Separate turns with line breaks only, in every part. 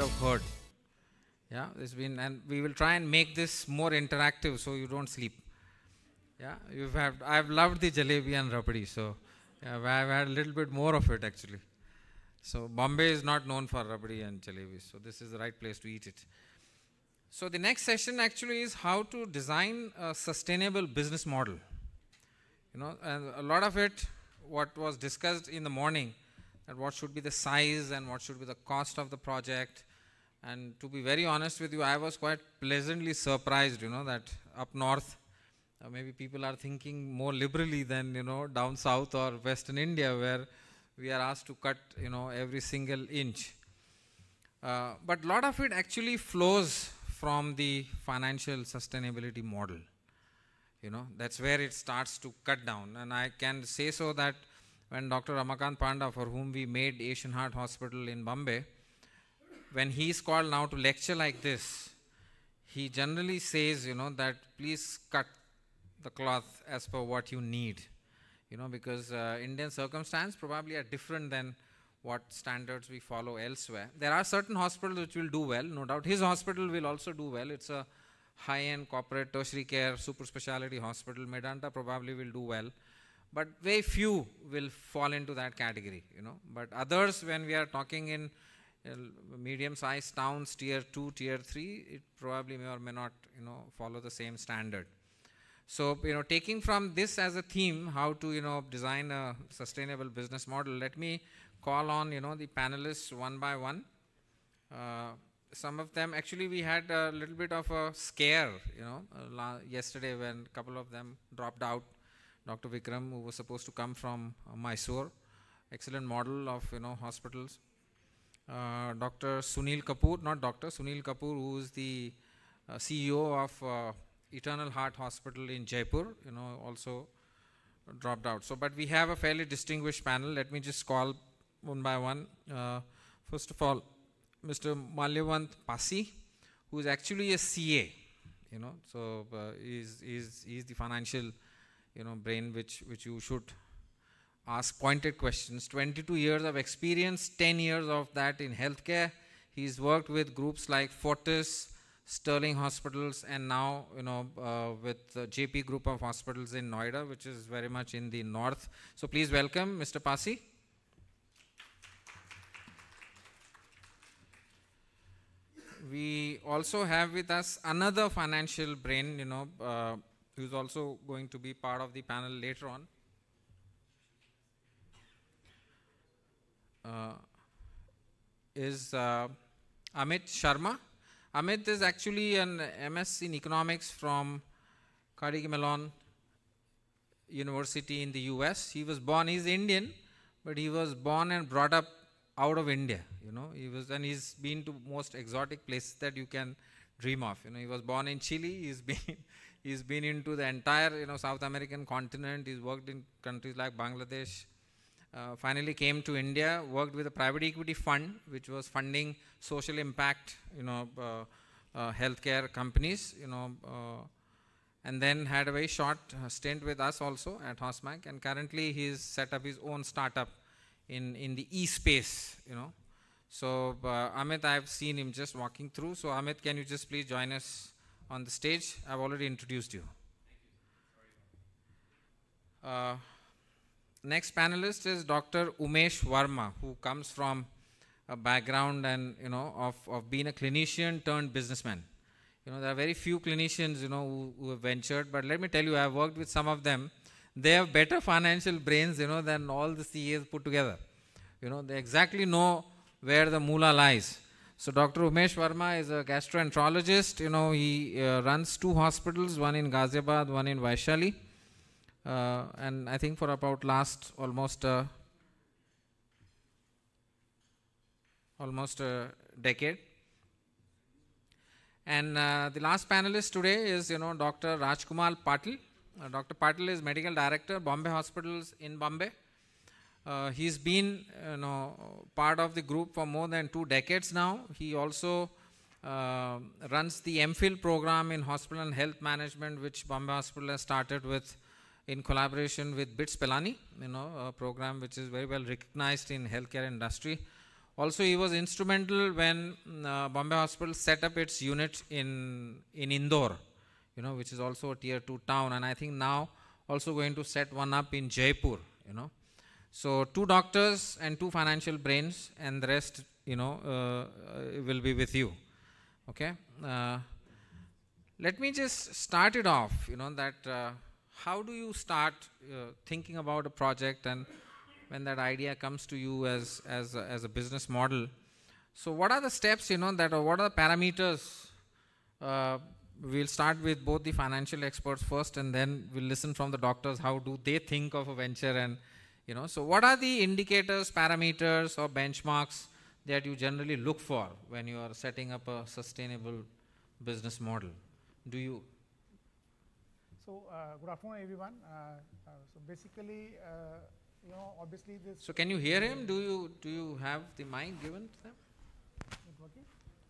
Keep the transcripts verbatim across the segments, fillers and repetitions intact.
have heard. Yeah, it's been, and we will try and make this more interactive so you don't sleep. Yeah, you've had, I've loved the jalebi and rabdi, so yeah, I've had a little bit more of it actually. So Bombay is not known for rabdi and jalebi, so this is the right place to eat it. So the next session actually is how to design a sustainable business model. You know, and a lot of it, what was discussed in the morning, that what should be the size and what should be the cost of the project. And to be very honest with you, I was quite pleasantly surprised, you know, that up north, uh, maybe people are thinking more liberally than, you know, down south or Western India, where we are asked to cut, you know, every single inch. Uh, but a lot of it actually flows from the financial sustainability model. You know, that's where it starts to cut down. And I can say so that when Doctor Ramakant Panda, for whom we made Asian Heart Hospital in Bombay, when he's called now to lecture like this, he generally says, you know, that please cut the cloth as per what you need. You know, because uh, Indian circumstances probably are different than what standards we follow elsewhere. There are certain hospitals which will do well, no doubt. His hospital will also do well. It's a high-end corporate tertiary care super specialty hospital. Medanta probably will do well. But very few will fall into that category, you know. But others, when we are talking in uh, medium-sized towns, tier two, tier three, it probably may or may not, you know, follow the same standard. So, you know, taking from this as a theme, how to, you know, design a sustainable business model, let me call on, you know, the panelists one by one. Uh, some of them, actually we had a little bit of a scare, you know, uh, yesterday when a couple of them dropped out. Doctor Vikram, who was supposed to come from uh, Mysore, excellent model of, you know, hospitals. Uh, Doctor Sunil Kapoor, not Doctor Sunil Kapoor, who is the uh, C E O of uh, Eternal Heart Hospital in Jaipur, you know, also dropped out. So, but we have a fairly distinguished panel. Let me just call one by one. Uh, first of all, Mister Malyavant Pasi, who is actually a C A, you know, so uh, he's, he's, he's the financial, you know, brain which, which you should ask pointed questions. twenty-two years of experience, ten years of that in healthcare. He's worked with groups like Fortis, Sterling Hospitals, and now, you know, uh, with the J P Group of Hospitals in Noida, which is very much in the north. So please welcome Mister Pasi. We also have with us another financial brain, you know, uh, who's also going to be part of the panel later on. Uh, is uh, Amit Sharma. Amit is actually an M S in economics from Carnegie Mellon University in the U S. He was born, he's Indian, but he was born and brought up out of India, you know. He was, and he's been to most exotic places that you can dream of. You know, he was born in Chile. He's been, he's been into the entire, you know, South American continent. He's worked in countries like Bangladesh. Uh, finally came to India, worked with a private equity fund, which was funding social impact, you know, uh, uh, healthcare companies, you know, uh, and then had a very short uh, stint with us also at HOSMAC, and currently he's set up his own startup in, in the e-space, you know. So uh, Amit, I've seen him just walking through. So Amit, can you just please join us on the stage? I've already introduced you. Uh, next panelist is Doctor Umesh Verma, who comes from a background and, you know, of, of being a clinician turned businessman. You know, there are very few clinicians, you know, who, who have ventured, but let me tell you, I've worked with some of them. They have better financial brains, you know, than all the C As put together. You know, they exactly know where the moolah lies. So Doctor Umesh Verma is a gastroenterologist. You know, he uh, runs two hospitals, one in Ghaziabad, one in Vaishali. Uh, and I think for about last almost uh, almost a decade. And uh, the last panelist today is, you know, Doctor Rajkumar Patil. Uh, Doctor Patil is Medical Director, Bombay Hospitals in Bombay. Uh, he's been, you know, part of the group for more than two decades now. He also uh, runs the M Phil program in Hospital and Health Management, which Bombay Hospital has started with in collaboration with BITS Pilani, you know, a program which is very well recognized in healthcare industry. Also, he was instrumental when uh, Bombay Hospital set up its unit in, in Indore, you know, which is also a tier two town. And I think now also going to set one up in Jaipur, you know. So two doctors and two financial brains, and the rest, you know, uh, will be with you. Okay. Uh, let me just start it off, you know, that uh, how do you start uh, thinking about a project, and when that idea comes to you as, as, a, as a business model. So what are the steps, you know, that, or what are the parameters? Uh, we'll start with both the financial experts first, and then we'll listen from the doctors, how do they think of a venture, and, you know, so what are the indicators, parameters, or benchmarks that you generally look for when you are setting up a sustainable business model? Do you?
So, uh, good afternoon, everyone. Uh, uh, so basically, uh, you know, obviously this.
So can you hear him? Do you do you have the mic given to them?
Is it working?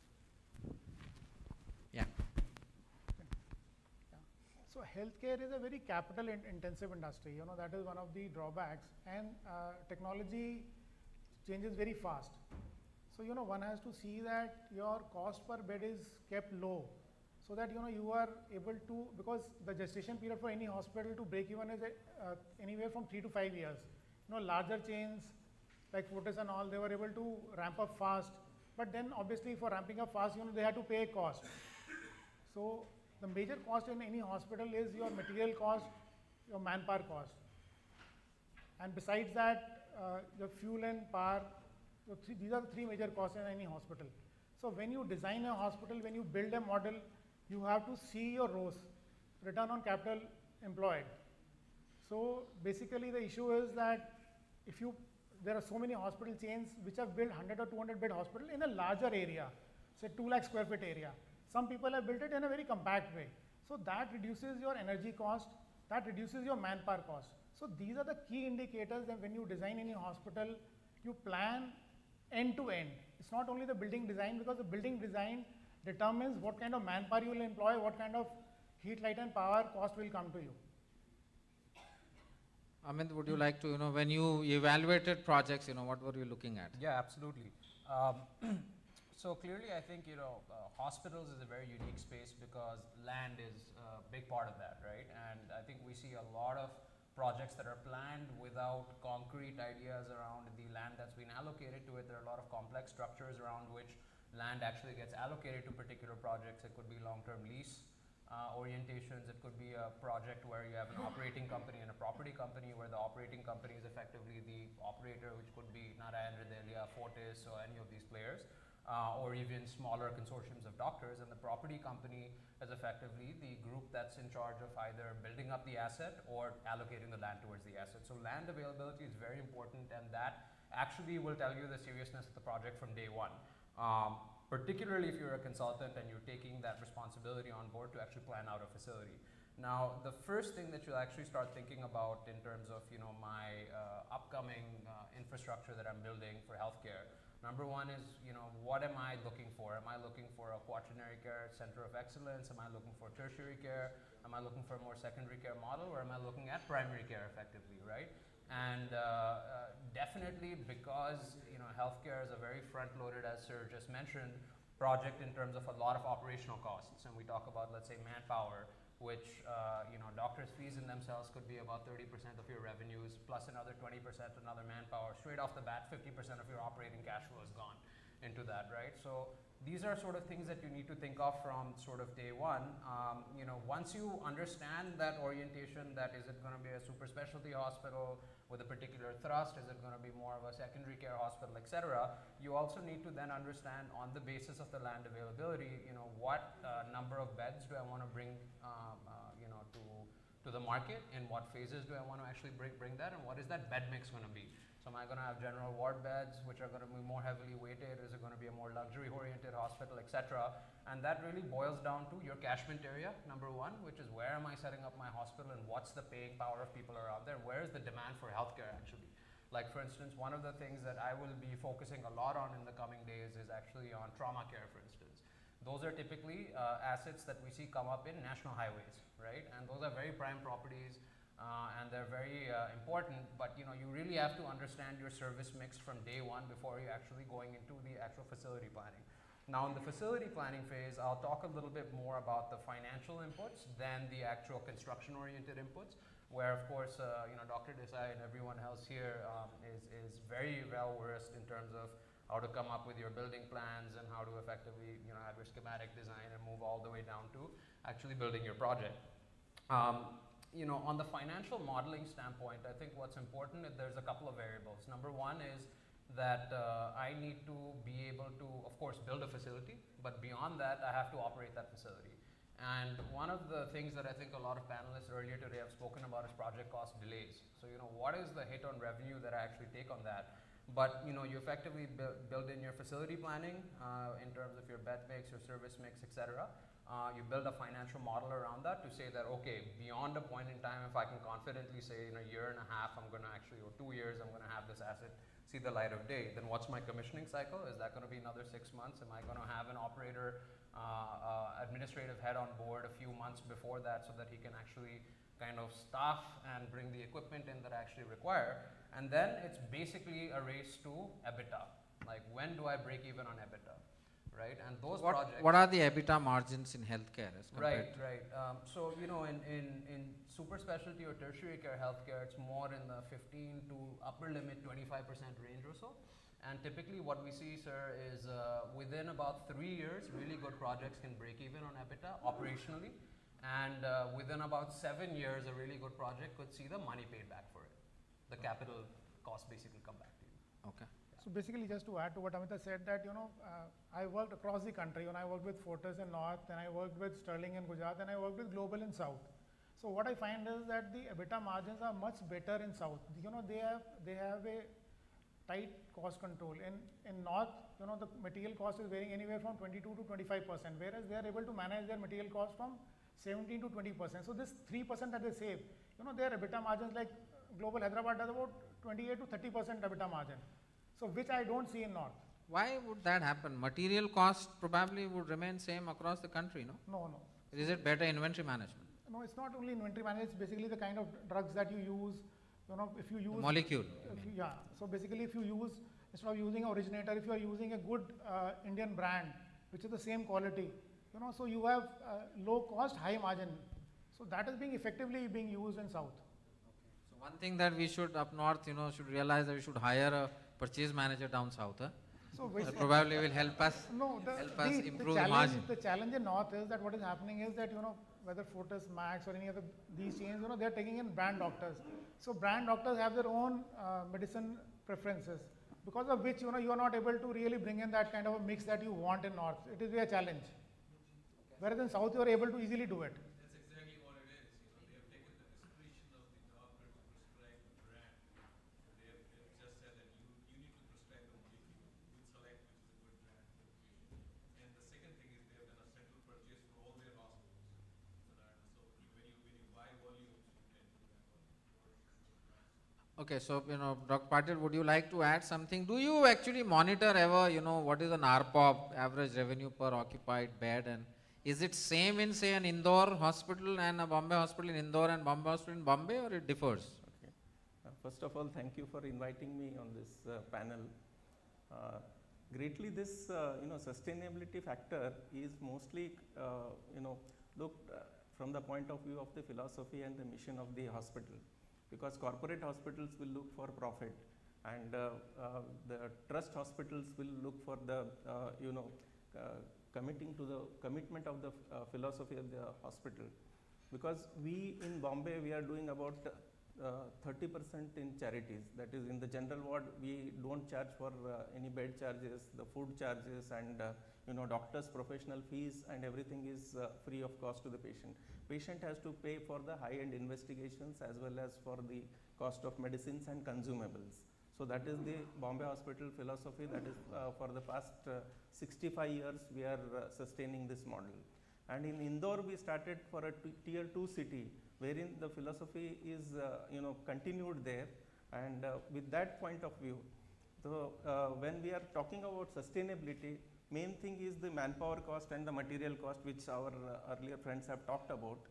Yeah.
Yeah. So healthcare is a very capital in intensive industry. You know, that is one of the drawbacks, and uh, technology changes very fast. So you know, one has to see that your cost per bed is kept low, so that you know you are able to, because the gestation period for any hospital to break even is a, uh, anywhere from three to five years. You know, larger chains like Fortis and all, they were able to ramp up fast, but then obviously for ramping up fast, you know, they had to pay a cost. So the major cost in any hospital is your material cost, your manpower cost, and besides that, uh, your fuel and power. So three, these are the three major costs in any hospital. So when you design a hospital, when you build a model, you have to see your R O S, return on capital employed. So basically the issue is that if you, there are so many hospital chains which have built one hundred or two hundred bed hospital in a larger area, say two lakh square feet area. Some people have built it in a very compact way. So that reduces your energy cost, that reduces your manpower cost. So these are the key indicators that when you design any hospital, you plan end to end. It's not only the building design, because the building design determines what kind of manpower you will employ, what kind of heat, light and power cost will come to you.
Amit, would you like to, you know, when you evaluated projects, you know, what were you looking at?
Yeah, absolutely. Um, so clearly, I think, you know, uh, hospitals is a very unique space because land is a big part of that, right? And I think we see a lot of projects that are planned without concrete ideas around the land that's been allocated to it. There are a lot of complex structures around which land actually gets allocated to particular projects. It could be long-term lease uh, orientations. It could be a project where you have an operating company and a property company, where the operating company is effectively the operator, which could be Narayana Hridayalia, Fortis, or any of these players, uh, or even smaller consortiums of doctors. And the property company is effectively the group that's in charge of either building up the asset or allocating the land towards the asset. So land availability is very important, and that actually will tell you the seriousness of the project from day one. Um, particularly if you're a consultant and you're taking that responsibility on board to actually plan out a facility. Now, the first thing that you'll actually start thinking about in terms of, you know, my uh, upcoming uh, infrastructure that I'm building for healthcare, number one is, you know, what am I looking for? Am I looking for a quaternary care center of excellence? Am I looking for tertiary care? Am I looking for a more secondary care model, or am I looking at primary care effectively, right? And uh, uh, definitely, because you know healthcare is a very front-loaded, as Sir just mentioned, project in terms of a lot of operational costs. And we talk about, let's say, manpower, which uh, you know doctors' fees in themselves could be about thirty percent of your revenues, plus another twenty percent another manpower. Straight off the bat, fifty percent of your operating cash flow is gone into that, right? So these are sort of things that you need to think of from sort of day one. Um, you know, once you understand that orientation, that is it going to be a super specialty hospital with a particular thrust, is it going to be more of a secondary care hospital, et cetera, you also need to then understand, on the basis of the land availability, you know, what uh, number of beds do I want to bring, um, uh, you know, to to the market, in what phases do I want to actually bring, bring that, and what is that bed mix going to be? So am I going to have general ward beds, which are going to be more heavily weighted? Is it going to be a more luxury-oriented hospital, et cetera? And that really boils down to your catchment area, number one, which is where am I setting up my hospital, and what's the paying power of people around there? Where is the demand for healthcare actually? Like, for instance, one of the things that I will be focusing a lot on in the coming days is actually on trauma care, for instance. Those are typically uh, assets that we see come up in national highways, right? And those are very prime properties. uh, and they're very uh, important, but you know, you really have to understand your service mix from day one before you're actually going into the actual facility planning. Now in the facility planning phase, I'll talk a little bit more about the financial inputs than the actual construction oriented inputs, where of course, uh, you know, Doctor Desai and everyone else here um, is, is very well versed in terms of how to come up with your building plans and how to effectively, you know, have your schematic design and move all the way down to actually building your project. Um, you know, on the financial modeling standpoint, I think what's important is there's a couple of variables. Number one is that uh, I need to be able to, of course, build a facility, but beyond that, I have to operate that facility. And one of the things that I think a lot of panelists earlier today have spoken about is project cost delays. So, you know, what is the hit on revenue that I actually take on that? But, you know, you effectively bu build in your facility planning uh, in terms of your bed mix, your service mix, et cetera. Uh, you build a financial model around that to say that, okay, beyond a point in time, if I can confidently say in a year and a half, I'm going to actually, or two years, I'm going to have this asset see the light of day, then what's my commissioning cycle? Is that going to be another six months? Am I going to have an operator, uh, uh, administrative head on board a few months before that so that he can actually kind of staff and bring the equipment in that I actually require? And then it's basically a race to EBITDA. Like, when do I break even on EBITDA? Right, and those
what,
projects.
What are the EBITDA margins in healthcare as compared?
Right, right. Um, so you know, in, in in super specialty or tertiary care healthcare, it's more in the fifteen to upper limit twenty-five percent range or so. And typically, what we see, sir, is uh, within about three years, really good projects can break even on EBITDA operationally, and uh, within about seven years, a really good project could see the money paid back for it. The capital cost basically come back to you.
Okay.
So basically, just to add to what Amita said, that you know, uh, I worked across the country. When I worked with Fortis in North, and I worked with Sterling in Gujarat, and I worked with Global in South. So what I find is that the EBITDA margins are much better in South. You know, they have they have a tight cost control. In in North, you know, the material cost is varying anywhere from twenty-two to twenty-five percent, whereas they are able to manage their material cost from seventeen to twenty percent. So this three percent that they save, you know, their EBITDA margins, like Global Hyderabad does about twenty-eight to thirty percent EBITDA margin. So which I don't see in North.
Why would that happen? Material cost probably would remain same across the country, no?
No, no.
Is it better inventory management?
No, it's not only inventory management, it's basically the kind of drugs that you use. You know, if you use…
The molecule.
If you, yeah, so basically if you use, instead of using originator, if you are using a good uh, Indian brand, which is the same quality, you know, so you have uh, low cost, high margin. So that is being effectively being used in South.
So one thing that we should up north, you know, should realize that we should hire a purchase manager down south. Huh?
So
that probably will help us,
no, the,
help
the,
us
the
improve the,
challenge,
margin.
The challenge in North is that what is happening is that, you know, whether Fortis, Max or any other these chains, you know, they are taking in brand doctors. So brand doctors have their own uh, medicine preferences, because of which, you know, you are not able to really bring in that kind of a mix that you want in North. It is a challenge. Whereas in South, you are able to easily do it.
That's exactly what it is. You know, they have taken the discretion of the doctor to prescribe the brand. They have, they have just said that you, you need to prescribe the molecule. You select which is a good brand for the patient. And the second thing is they have done a central purchase for all their hospitals. So that so when you when you buy volumes, you can do that.
Okay, so, you know, Doctor Patil, would you like to add something? Do you actually monitor ever, you know, what is an R P O B, average revenue per occupied bed, and is it same in, say, an Indore hospital and a Bombay hospital in Indore and Bombay hospital in Bombay, or it differs?
Okay. Uh, first of all, thank you for inviting me on this uh, panel. Uh, greatly, this, uh, you know, sustainability factor is mostly, uh, you know, looked uh, from the point of view of the philosophy and the mission of the hospital. Because corporate hospitals will look for profit, and uh, uh, the trust hospitals will look for the, uh, you know, uh, committing to the commitment of the uh, philosophy of the hospital. Because we in Bombay, we are doing about thirty percent in charities. That is, in the general ward, we don't charge for uh, any bed charges, the food charges, and uh, you know, doctors' professional fees, and everything is uh, free of cost to the patient. Patient has to pay for the high-end investigations as well as for the cost of medicines and consumables. So that is the Bombay hospital philosophy. That is uh, for the past uh, sixty-five years we are uh, sustaining this model. And in Indore we started for a tier two city, wherein the philosophy is uh, you know, continued there. And uh, with that point of view, so uh, when we are talking about sustainability, main thing is the manpower cost and the material cost, which our uh, earlier friends have talked about.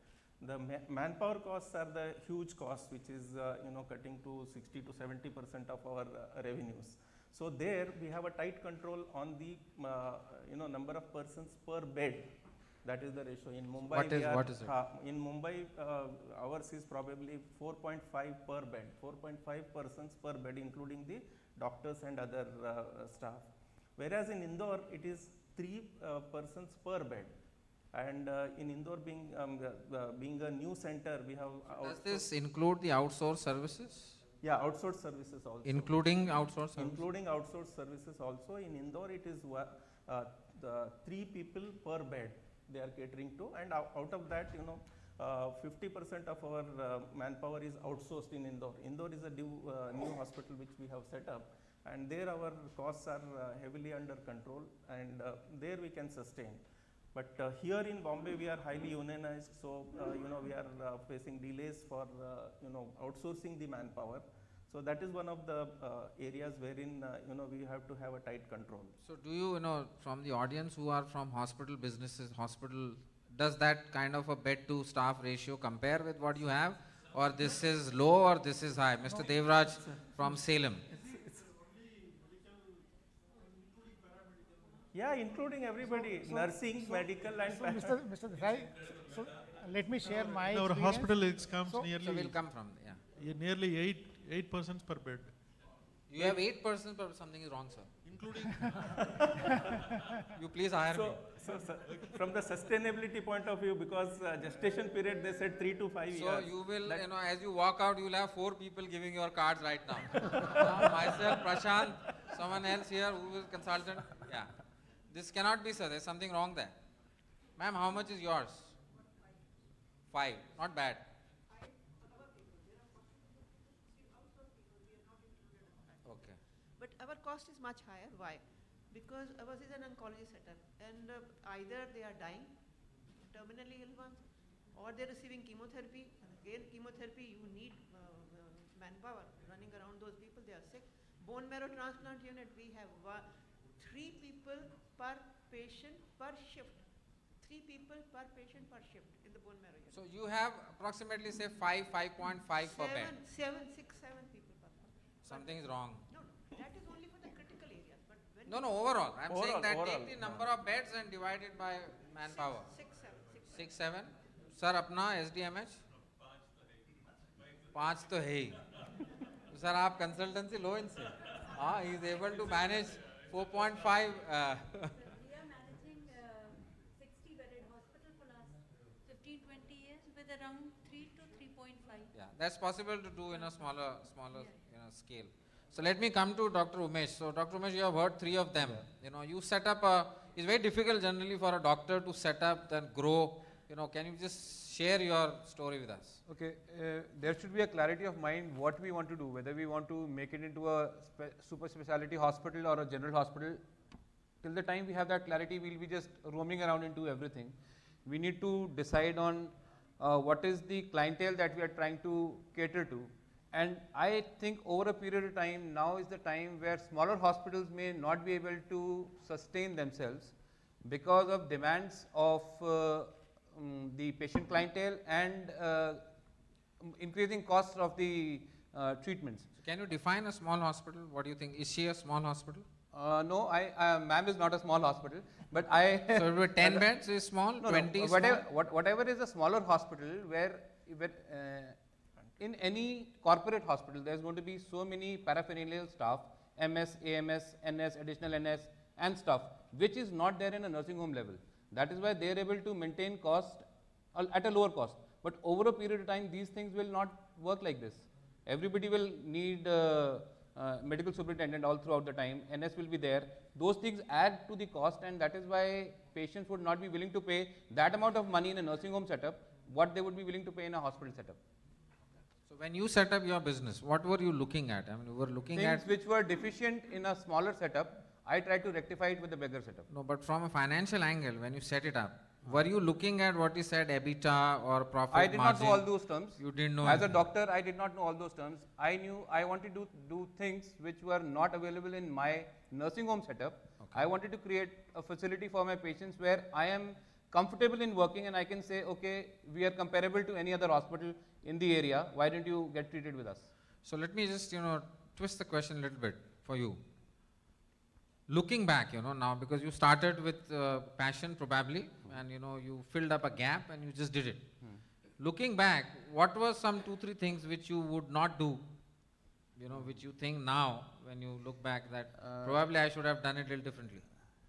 The ma manpower costs are the huge cost, which is uh, you know cutting to sixty to seventy percent of our uh, revenues. So there we have a tight control on the uh, you know number of persons per bed. That is the ratio. In Mumbai,
What
we
is-
are,
what is it?
Uh, in Mumbai, uh, ours is probably four point five per bed, four point five persons per bed, including the doctors and other uh, staff. Whereas in Indore, it is three uh, persons per bed. And uh, in Indore being um, uh, uh, being a new center, we have
Does
outsourced-
this include the outsourced services?
yeah outsourced services also.
Including outsourced services?
Including outsourced services also. In Indore, it is uh, the three people per bed they are catering to, and out, out of that, you know, fifty percent of our uh, manpower is outsourced in Indore. Indore is a new, uh, new hospital which we have set up, and there our costs are uh, heavily under control, and uh, there we can sustain. But uh, here in Bombay, we are highly unionized, so uh, you know we are uh, facing delays for uh, you know outsourcing the manpower. So that is one of the uh, areas wherein uh, you know we have to have a tight control.
So do you, you know, from the audience who are from hospital businesses, hospital, does that kind of a bed to staff ratio compare with what you have? Or this is low or this is high? Mister Devraj from Salem.
Yeah, including everybody,
So-
nursing,
so-
medical, and
So, Mister Mister Desai, so uh, let me share my
In our
experience.
hospital, it comes
So-
So
nearly
we'll come from, yeah.
yeah, nearly eight eight persons per bed,
You have eight percent, but something is wrong, sir.
including
You please hire me.
so, so, so from the sustainability point of view, because uh, gestation period they said three to five
So
years.
you will,
that-
you know, as you walk out, you will have four people giving your cards right now. Now myself, Prashant, someone else here who is consultant. Yeah. This cannot be, sir. There's something wrong there. Ma'am, how much is yours? Five. Not bad. Okay.
But our cost is much higher. Why? Because ours is an oncology setup, and uh, either they are dying, terminally ill ones, or they're receiving chemotherapy. And again, chemotherapy, you need uh, uh, manpower running around those people. They are sick. Bone marrow transplant unit, we have uh, three people per patient per shift. Three people per patient per shift in the bone marrow unit.
So you have approximately say five, five point five per bed.
Seven, seven, six, seven people per per-
Something is wrong.
No, no, that is only for the critical areas. But when
No, no, overall. I'm saying
Overall,
that
overall,
take the number of beds and divide it by manpower.
Six, six, seven, six, seven.
Six, seven. Sir, अपना S D M H? पाँच तो है ही. Sir, आप consultancy लो इनसे. हाँ, he is able to manage four point five. Uh,
We are managing uh, sixty bedded hospital for last fifteen to twenty years with around three to three point five.
yeah, that's possible to do in a smaller, smaller, you know, scale. So let me come to Doctor Umesh. So Doctor Umesh, you have heard three of them. You know, you set up a. It's very difficult generally for a doctor to set up then grow. You know, can you just share your story with us?
Okay, uh, there should be a clarity of mind what we want to do, whether we want to make it into a spe super specialty hospital or a general hospital. Till the time we have that clarity, we'll be just roaming around into everything. We need to decide on uh, what is the clientele that we are trying to cater to. And I think over a period of time, now is the time where smaller hospitals may not be able to sustain themselves because of demands of uh, um, the patient clientele and uh, um, increasing costs of the uh, treatments.
So can you define a small hospital? What do you think? Is she a small hospital?
Uh, no, I, uh, ma'am is not a small hospital, but I.
So it would be ten beds is small,
no,
twenty
no,
is
whatever,
small?
what, whatever is a smaller hospital where, where uh, in any corporate hospital, there's going to be so many paraphernalia staff, M S, A M S, N S, additional N S, and stuff, which is not there in a nursing home level. That is why they are able to maintain cost al- at a lower cost. But over a period of time, these things will not work like this. Everybody will need uh, uh, medical superintendent all throughout the time. N S will be there. Those things add to the cost, and that is why patients would not be willing to pay that amount of money in a nursing home setup, what they would be willing to pay in a hospital setup.
So when you set up your business, what were you looking at? I mean, you were looking
Things
at.
which were deficient in a smaller setup, I tried to rectify it with a bigger setup.
No, but from a financial angle, when you set it up, were you looking at what you said, EBITDA or profit
I did
margin?
not know all those terms.
You didn't know
As a
anything.
doctor, I did not know all those terms. I knew I wanted to do things which were not available in my nursing home setup.
Okay.
I wanted to create a facility for my patients where I am comfortable in working and I can say, okay, we are comparable to any other hospital in the area, why don't you get treated with us?
So let me just, you know, twist the question a little bit for you. Looking back, you know, now because you started with uh, passion probably, hmm. and you know, you filled up a gap and you just did it. Hmm. Looking back, what were some two, three things which you would not do, you know, which you think now when you look back that uh, probably I should have done it a little differently?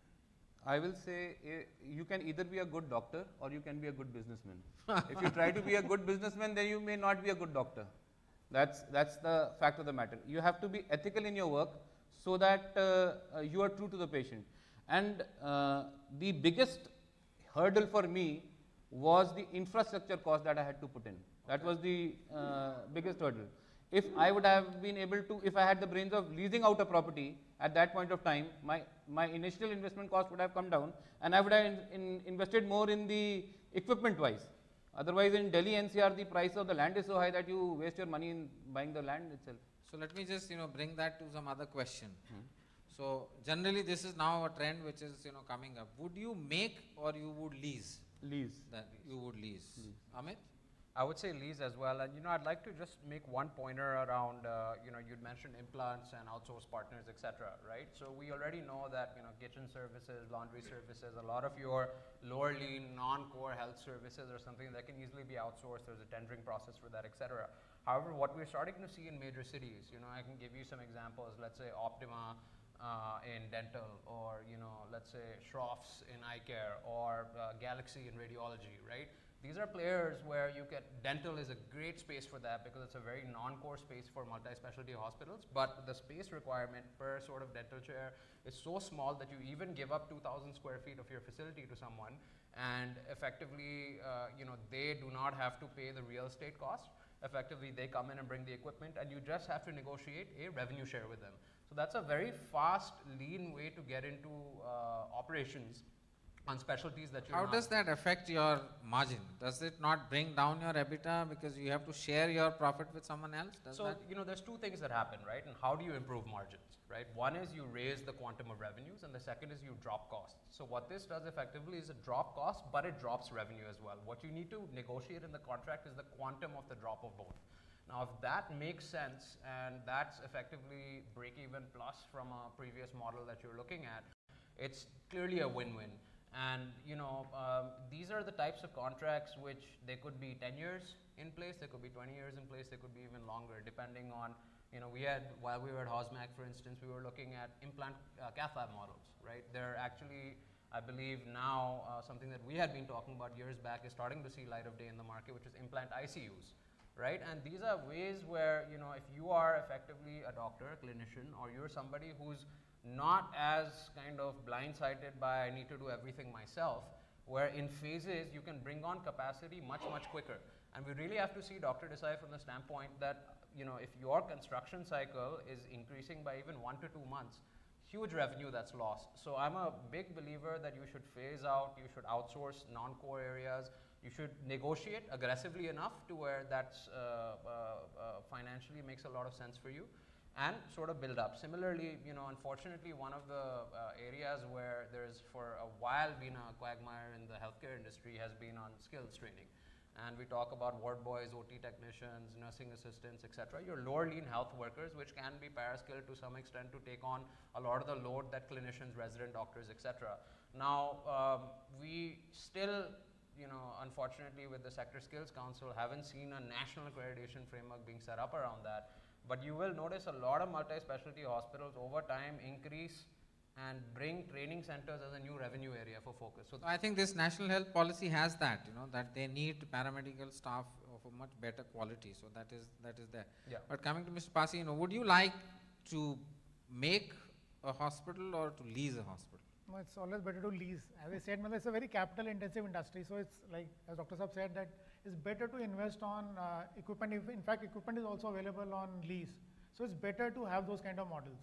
I will say uh, you can either be a good doctor or you can be a good businessman. If you try to be a good businessman, then you may not be a good doctor. That's, that's the fact of the matter. You have to be ethical in your work so that uh, uh, you are true to the patient. And uh, the biggest hurdle for me was the infrastructure cost that I had to put in. That okay. was the uh, biggest hurdle. If I would have been able to, if I had the brains of leasing out a property at that point of time, my, my initial investment cost would have come down and I would have in, in invested more in the equipment wise. Otherwise in Delhi N C R the price of the land is so high that you waste your money in buying the land itself.
So let me just, you know, bring that to some other question. Hmm. So generally this is now a trend which is, you know, coming up. Would you make or you would lease?
Lease.
That you would lease. lease. Amit?
I would say lease as well, and you know, I'd like to just make one pointer around, uh, you know, you'd mentioned implants and outsource partners, et cetera, right? So we already know that, you know, kitchen services, laundry services, a lot of your lower lean, non-core health services are something that can easily be outsourced. There's a tendering process for that, et cetera. However, what we're starting to see in major cities, you know, I can give you some examples, let's say Optima uh, in dental, or, you know, let's say Schroff's in eye care, or uh, Galaxy in radiology, right? These are players where you get, dental is a great space for that because it's a very non-core space for multi-specialty hospitals, but the space requirement per sort of dental chair is so small that you even give up two thousand square feet of your facility to someone and effectively, uh, you know, they do not have to pay the real estate cost. Effectively, they come in and bring the equipment and you just have to negotiate a revenue share with them. So that's a very fast, lean way to get into uh, operations on specialties that you
How does that affect your margin? Does it not bring down your EBITDA because you have to share your profit with someone else? Does
so,
that
you know, there's two things that happen, right? And how do you improve margins, right? One is you raise the quantum of revenues and the second is you drop costs. So what this does effectively is it drop costs, but it drops revenue as well. What you need to negotiate in the contract is the quantum of the drop of both. Now, if that makes sense and that's effectively break even plus from a previous model that you're looking at, it's clearly a win-win. And you know, um, these are the types of contracts which they could be ten years in place, they could be twenty years in place, they could be even longer depending on, you know, we had, while we were at HOSMAC for instance, we were looking at implant uh, cath lab models, right? They're actually, I believe now, uh, something that we had been talking about years back is starting to see light of day in the market, which is implant I C Us, right? And these are ways where, you know, if you are effectively a doctor, a clinician, or you're somebody who's not as kind of blindsided by I need to do everything myself, where in phases you can bring on capacity much, much quicker. And we really have to see Doctor Desai from the standpoint that, you know, if your construction cycle is increasing by even one to two months, huge revenue that's lost. So I'm a big believer that you should phase out, you should outsource non-core areas, you should negotiate aggressively enough to where that's uh, uh, uh, financially makes a lot of sense for you, and sort of build up. Similarly, you know, unfortunately, one of the uh, areas where there's for a while been a quagmire in the healthcare industry has been on skills training. And we talk about ward boys, O T technicians, nursing assistants, et cetera. Your lower lean health workers, which can be paraskilled to some extent to take on a lot of the load that clinicians, resident doctors, et cetera. Now, um, we still, you know, unfortunately with the Sector Skills Council, haven't seen a national accreditation framework being set up around that. But you will notice a lot of multi-specialty hospitals over time increase and bring training centers as a new revenue area for focus. So
I think this national health policy has that, you know, that they need paramedical staff of a much better quality. So that is that is there.
Yeah.
But coming to Mister Pasi, you know, would you like to make a hospital or to lease a hospital?
No, it's always better to lease. As I said, it's a very capital intensive industry. So it's like, as Doctor Saab said, that it's better to invest on uh, equipment. If in fact, equipment is also available on lease. So it's better to have those kind of models.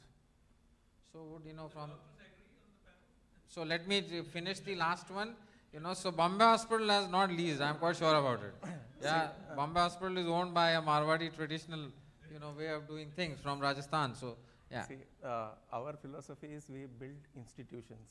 So would you know from, so let me finish the last one. You know, so Bombay Hospital has not leased. I'm quite sure about it. Yeah, See, uh, Bombay Hospital is owned by a Marwadi traditional, you know, way of doing things from Rajasthan. So yeah.
See, uh, our philosophy is we build institutions.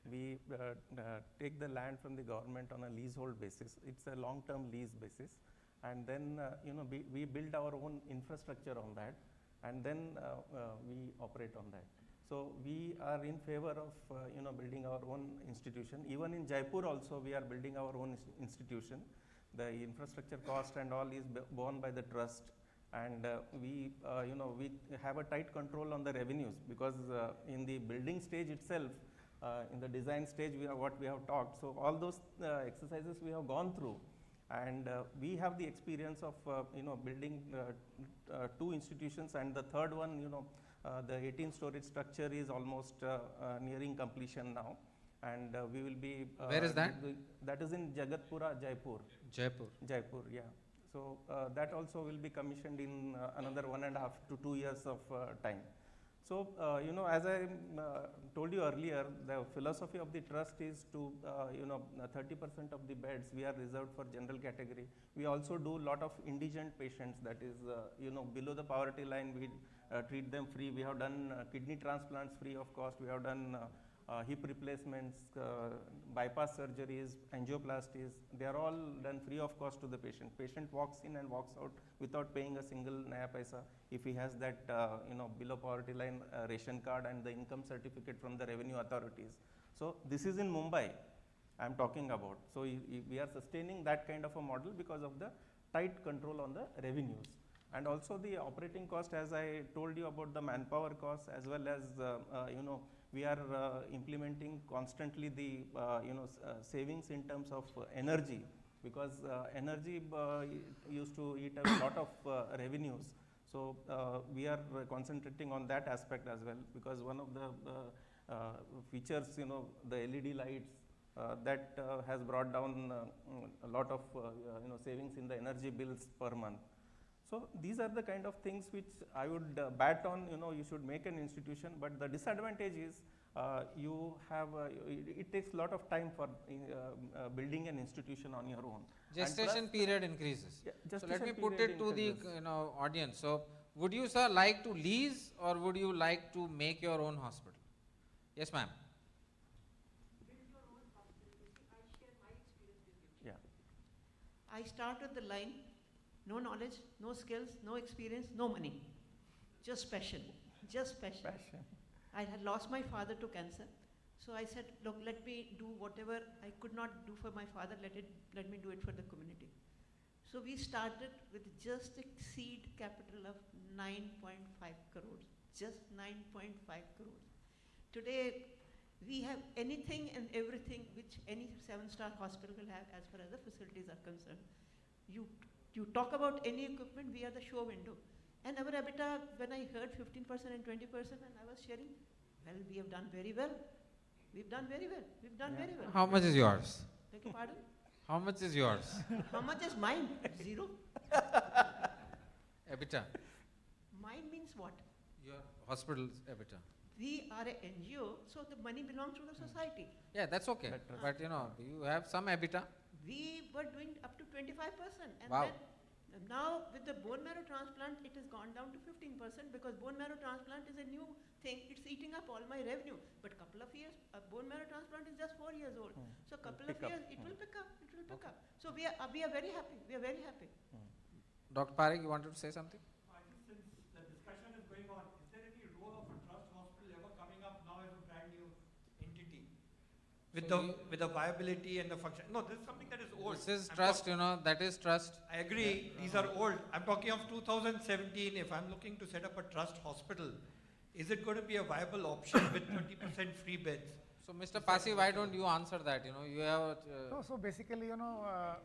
we uh, uh, take the land from the government on a leasehold basis. It's a long-term lease basis, and then uh, you know we, we build our own infrastructure on that, and then uh, uh, we operate on that. So we are in favor of uh, you know building our own institution. Even in Jaipur also we are building our own institution. The infrastructure cost and all is borne by the trust, and uh, we uh, you know we have a tight control on the revenues, because uh, in the building stage itself, uh, in the design stage, we are what we have talked. So all those uh, exercises we have gone through, and uh, we have the experience of uh, you know building uh, uh, two institutions, and the third one, you know uh, the eighteen storage structure is almost uh, uh, nearing completion now, and uh, we will be uh,
Where is that?
That is in Jagatpura, Jaipur.
Jaipur.
Jaipur, yeah. So uh, that also will be commissioned in uh, another one and a half to two years of uh, time. So uh, you know, as I uh, told you earlier, the philosophy of the trust is to uh, you know thirty percent of the beds we are reserved for general category. We also do a lot of indigent patients, that is uh, you know below the poverty line. We uh, treat them free. We have done uh, kidney transplants free of cost. We have done uh, Uh, hip replacements, uh, bypass surgeries, angioplasties, they are all done free of cost to the patient. Patient walks in and walks out without paying a single naya paisa if he has that uh, you know below poverty line uh, ration card and the income certificate from the revenue authorities. So this is in Mumbai I am talking about. So we are sustaining that kind of a model because of the tight control on the revenues. And also the operating cost, as I told you about the manpower cost, as well as uh, uh, you know we are uh, implementing constantly the uh, you know uh, savings in terms of uh, energy, because uh, energy uh, used to eat a lot of uh, revenues. So uh, we are uh, concentrating on that aspect as well, because one of the uh, uh, features, you know the L E D lights, uh, that uh, has brought down uh, a lot of uh, you know savings in the energy bills per month. So these are the kind of things which I would uh, bat on. You know, you should make an institution, but the disadvantage is uh, you have uh, it, it takes a lot of time for uh, uh, building an institution on your own.
Gestation period increases.
Yeah,
so let me put it to the you know audience. So would you, sir, like to lease, or would you like to make your own hospital? Yes, ma'am.
Build your own hospital. You see, I share my experience with you.
Yeah.
I start with the line. No knowledge, no skills, no experience, no money. Just passion, just passion.
passion.
I had lost my father to cancer. So I said, look, let me do whatever I could not do for my father, let, it, let me do it for the community. So we started with just a seed capital of nine point five crores, just nine point five crores. Today, we have anything and everything which any seven-star hospital will have as far as the facilities are concerned. You You talk about any equipment, we are the show window. And our EBITDA, when I heard fifteen percent and twenty percent, and I was sharing, well, we have done very well. We've done very well. We've done
Yeah.
very well.
How much is yours?
Beg your pardon?
How much is yours?
How much is mine? Zero.
EBITDA.
Mine means what?
Your hospital's EBITDA.
We are an N G O, so the money belongs to the society.
Yeah, that's okay.
Better.
But you know, you have some EBITDA.
We were doing up to twenty-five percent. And
Wow.
then now with the bone marrow transplant, it has gone down to fifteen percent, because bone marrow transplant is a new thing. It's eating up all my revenue. But couple of years, a bone marrow transplant is just four years old.
Hmm.
So couple
Pick
of
up.
years, it
Hmm.
will pick up. It will pick up. So we are, uh, we are very happy. We are very happy.
Doctor Parekh, you wanted to say something?
I think since the discussion is going on, is there any role of a trust hospital ever coming up now as a brand new entity? With
So
the
you-
with the viability and the function. No, this is something that is old.
This is
I'm
trust,
talk-
you know, that is trust.
I agree, these are old. I'm talking of two thousand seventeen. If I'm looking to set up a trust hospital, is it going to be a viable option with thirty percent free beds?
So Mister Pasi, why don't you answer that? You know, you have. Uh,
So, so basically, you know, uh,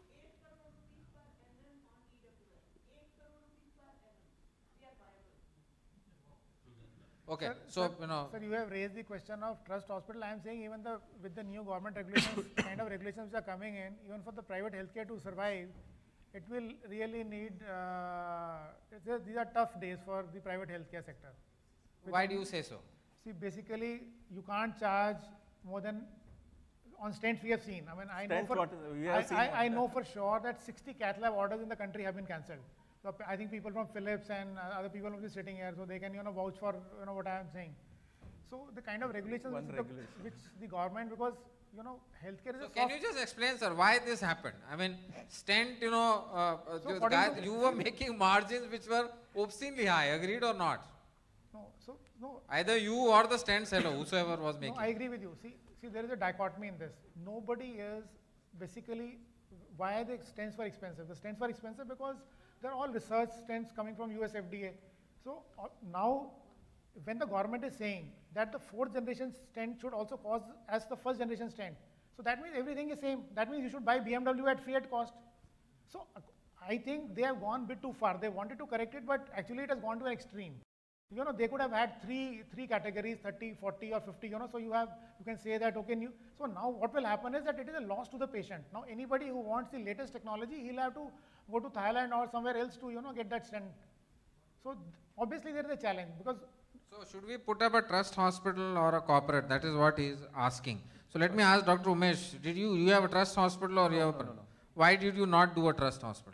okay,
Sir,
so
sir,
you know.
Sir, you have raised the question of trust hospital. I am saying even the with the new government regulations, kind of regulations which are coming in, even for the private healthcare to survive, it will really need. Uh, it's a, these are tough days for the private healthcare sector.
Why do you say so?
See, basically, you can't charge more than on stents we have seen. I mean, I know
Stents
for
what we have
I,
seen
I,
what-
I know for sure that sixty cath lab orders in the country have been cancelled. So I think people from Philips and uh, other people will be sitting here, so they can you know vouch for you know what I am saying. So the kind of regulations
One
which,
regulation.
The, which the government, because you know, healthcare is
So
a
can
soft.
you just explain, sir, why this happened? I mean, stent, you know, uh, uh,
So
the
according
guy,
to-
you were making margins which were obscenely high, agreed or not?
No, so no,
Either you or the stent seller, whosoever was making.
no, I agree with you. See, see, there is a dichotomy in this. Nobody is basically, why are the stents were expensive? The stents were expensive because they're all research stents coming from U S F D A. So uh, now, when the government is saying that the fourth generation stent should also cost as the first generation stent, so that means everything is same. That means you should buy B M W at free at cost. So uh, I think they have gone a bit too far. They wanted to correct it, but actually it has gone to an extreme. You know, they could have had three three categories, thirty, forty, or fifty. You know, so you have you can say that okay. You, so now what will happen is that it is a loss to the patient. Now anybody who wants the latest technology, he'll have to go to Thailand or somewhere else to you know get that stent. So obviously there is a challenge because.
So should we put up a trust hospital or a corporate? That is what he is asking. So let me ask Doctor Umesh, did you, you have a trust hospital or
No,
you have
no,
a,
no, no.
why did you not do a trust hospital?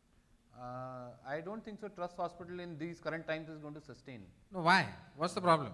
Uh, I don't think so. Trust hospital in these current times is going to sustain.
No, why? What's the problem?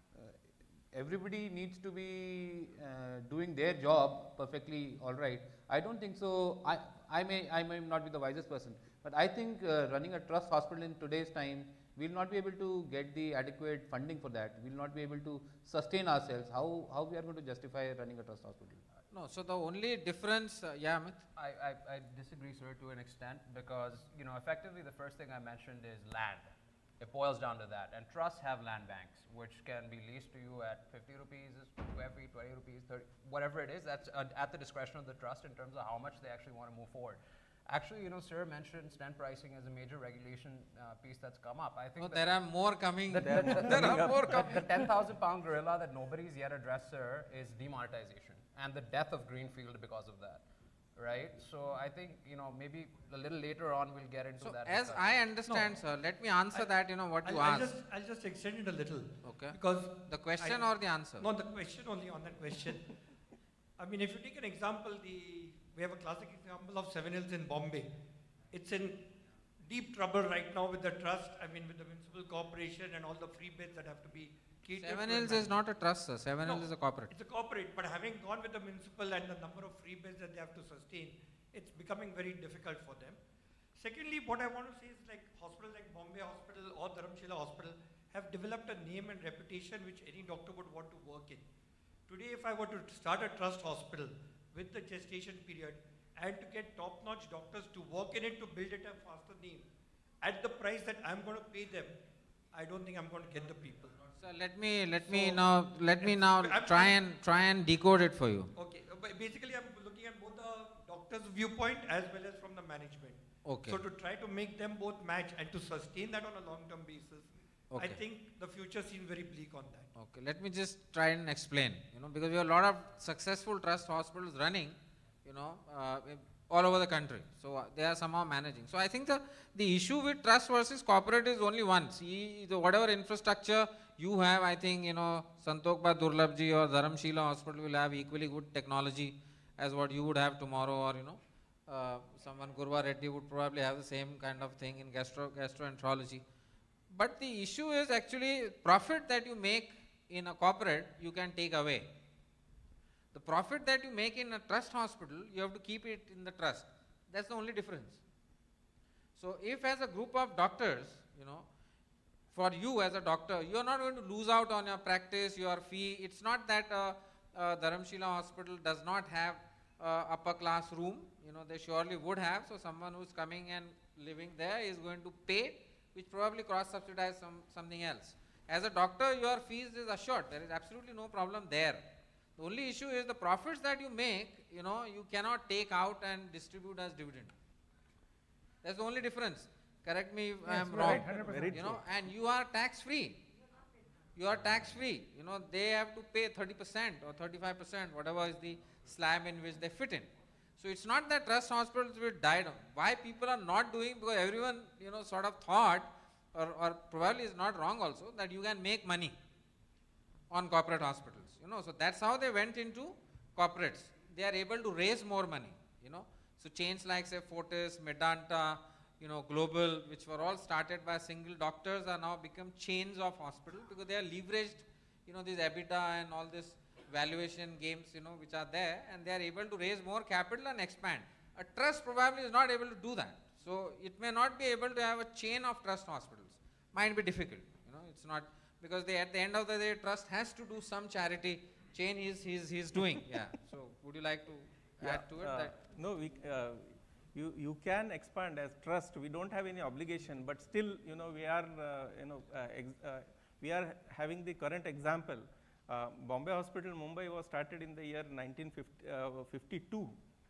Everybody needs to be uh, doing their job perfectly all right. I don't think so. I, I, may, I may not be the wisest person, but I think uh, running a trust hospital in today's time, we will not be able to get the adequate funding for that. We will not be able to sustain ourselves. How, how we are going to justify running a trust hospital?
No, so the only difference, uh, yeah, Amit?
I, I, I disagree, sir, to an extent because, you know, effectively the first thing I mentioned is land. It boils down to that. And trusts have land banks, which can be leased to you at fifty rupees per square feet, twenty rupees, thirty, whatever it is. That's uh, at the discretion of the trust in terms of how much they actually want to move forward. Actually, you know, sir mentioned stent pricing as a major regulation uh, piece that's come up. I think
No, there are more coming.
the,
there
the, the,
are more coming.
the ten thousand pound gorilla that nobody's yet addressed, sir, is demonetization and the death of Greenfield because of that, right? So I think, you know, maybe a little later on we'll get into
So
that.
as
discussion.
I understand, sir, let me answer
I-
that, you know, what you
I'll, I'll
asked.
just, I'll just extend it a little.
Okay.
Because
The question
I-
or the answer?
No, the question only on that question. I mean, if you take an example, the we have a classic example of Seven Hills in Bombay. It's in deep trouble right now with the trust. I mean, with the municipal corporation and all the free beds that have to be catered.
Seven
to and
Hills is
managed.
not a trust, sir. Seven
No,
Hills is a corporate.
It's a corporate, but having gone with the municipal and the number of free beds that they have to sustain, it's becoming very difficult for them. Secondly, what I want to say is like hospitals like Bombay Hospital or Dharamshila Hospital have developed a name and reputation which any doctor would want to work in. Today, if I were to start a trust hospital with the gestation period and to get top-notch doctors to work in it to build it a faster name at the price that I'm going to pay them, I don't think I'm going to get the people.
So let me let me
So,
now let me now
I'm-
try
I'm-
and try and decode it for you.
Okay, uh, but basically I'm looking at both the doctor's viewpoint as well as from the management.
Okay.
So to try to make them both match and to sustain that on a long-term basis, I
Okay.
think the future seems very bleak on that.
Okay, let me just try and explain. You know, because we have a lot of successful trust hospitals running, you know, uh, all over the country. So uh, they are somehow managing. So I think the the issue with trust versus corporate is only one. See, the whatever infrastructure you have, I think, you know, Santokpa Durlabji or Dharamshila Hospital will have equally good technology as what you would have tomorrow, or you know, uh, someone Gurva Reddy would probably have the same kind of thing in gastro gastroenterology. But the issue is actually profit that you make in a corporate, you can take away. The profit that you make in a trust hospital, you have to keep it in the trust. That's the only difference. So if as a group of doctors, you know, for you as a doctor, you are not going to lose out on your practice, your fee. It's not that uh, uh, Dharamshila Hospital does not have uh, upper class room. You know, they surely would have. So someone who's coming and living there is going to pay, which probably cross-subsidize some, something else. As a doctor, your fees is assured. There is absolutely no problem there. The only issue is the profits that you make, you know, you cannot take out and distribute as dividend. That's the only difference. Correct me if I
Yes,
am
you're
wrong.
right, one hundred percent.
You know, and you are tax free. You are tax free. You know, they have to pay thirty percent or thirty-five percent, whatever is the slab in which they fit in. So it's not that trust hospitals will die down. Why people are not doing? Because everyone, you know, sort of thought, or, or probably is not wrong also, that you can make money on corporate hospitals. You know, so that's how they went into corporates. They are able to raise more money. You know, so chains like say Fortis, Medanta, you know, Global, which were all started by single doctors, are now become chains of hospitals because they are leveraged you know, these EBITDA and all this valuation games, you know, which are there, and they are able to raise more capital and expand. A trust probably is not able to do that. So it may not be able to have a chain of trust hospitals. Might be difficult, you know, it's not, because they, at the end of the day, trust has to do some charity chain he's, he's, he's doing. Yeah. So would you like to
Yeah,
add to it?
uh,
That
no, we, uh, you, you can expand as trust. We don't have any obligation, but still, you know, we are, uh, you know, uh, ex uh, we are having the current example. Uh, Bombay Hospital, Mumbai was started in the year nineteen fifty-two.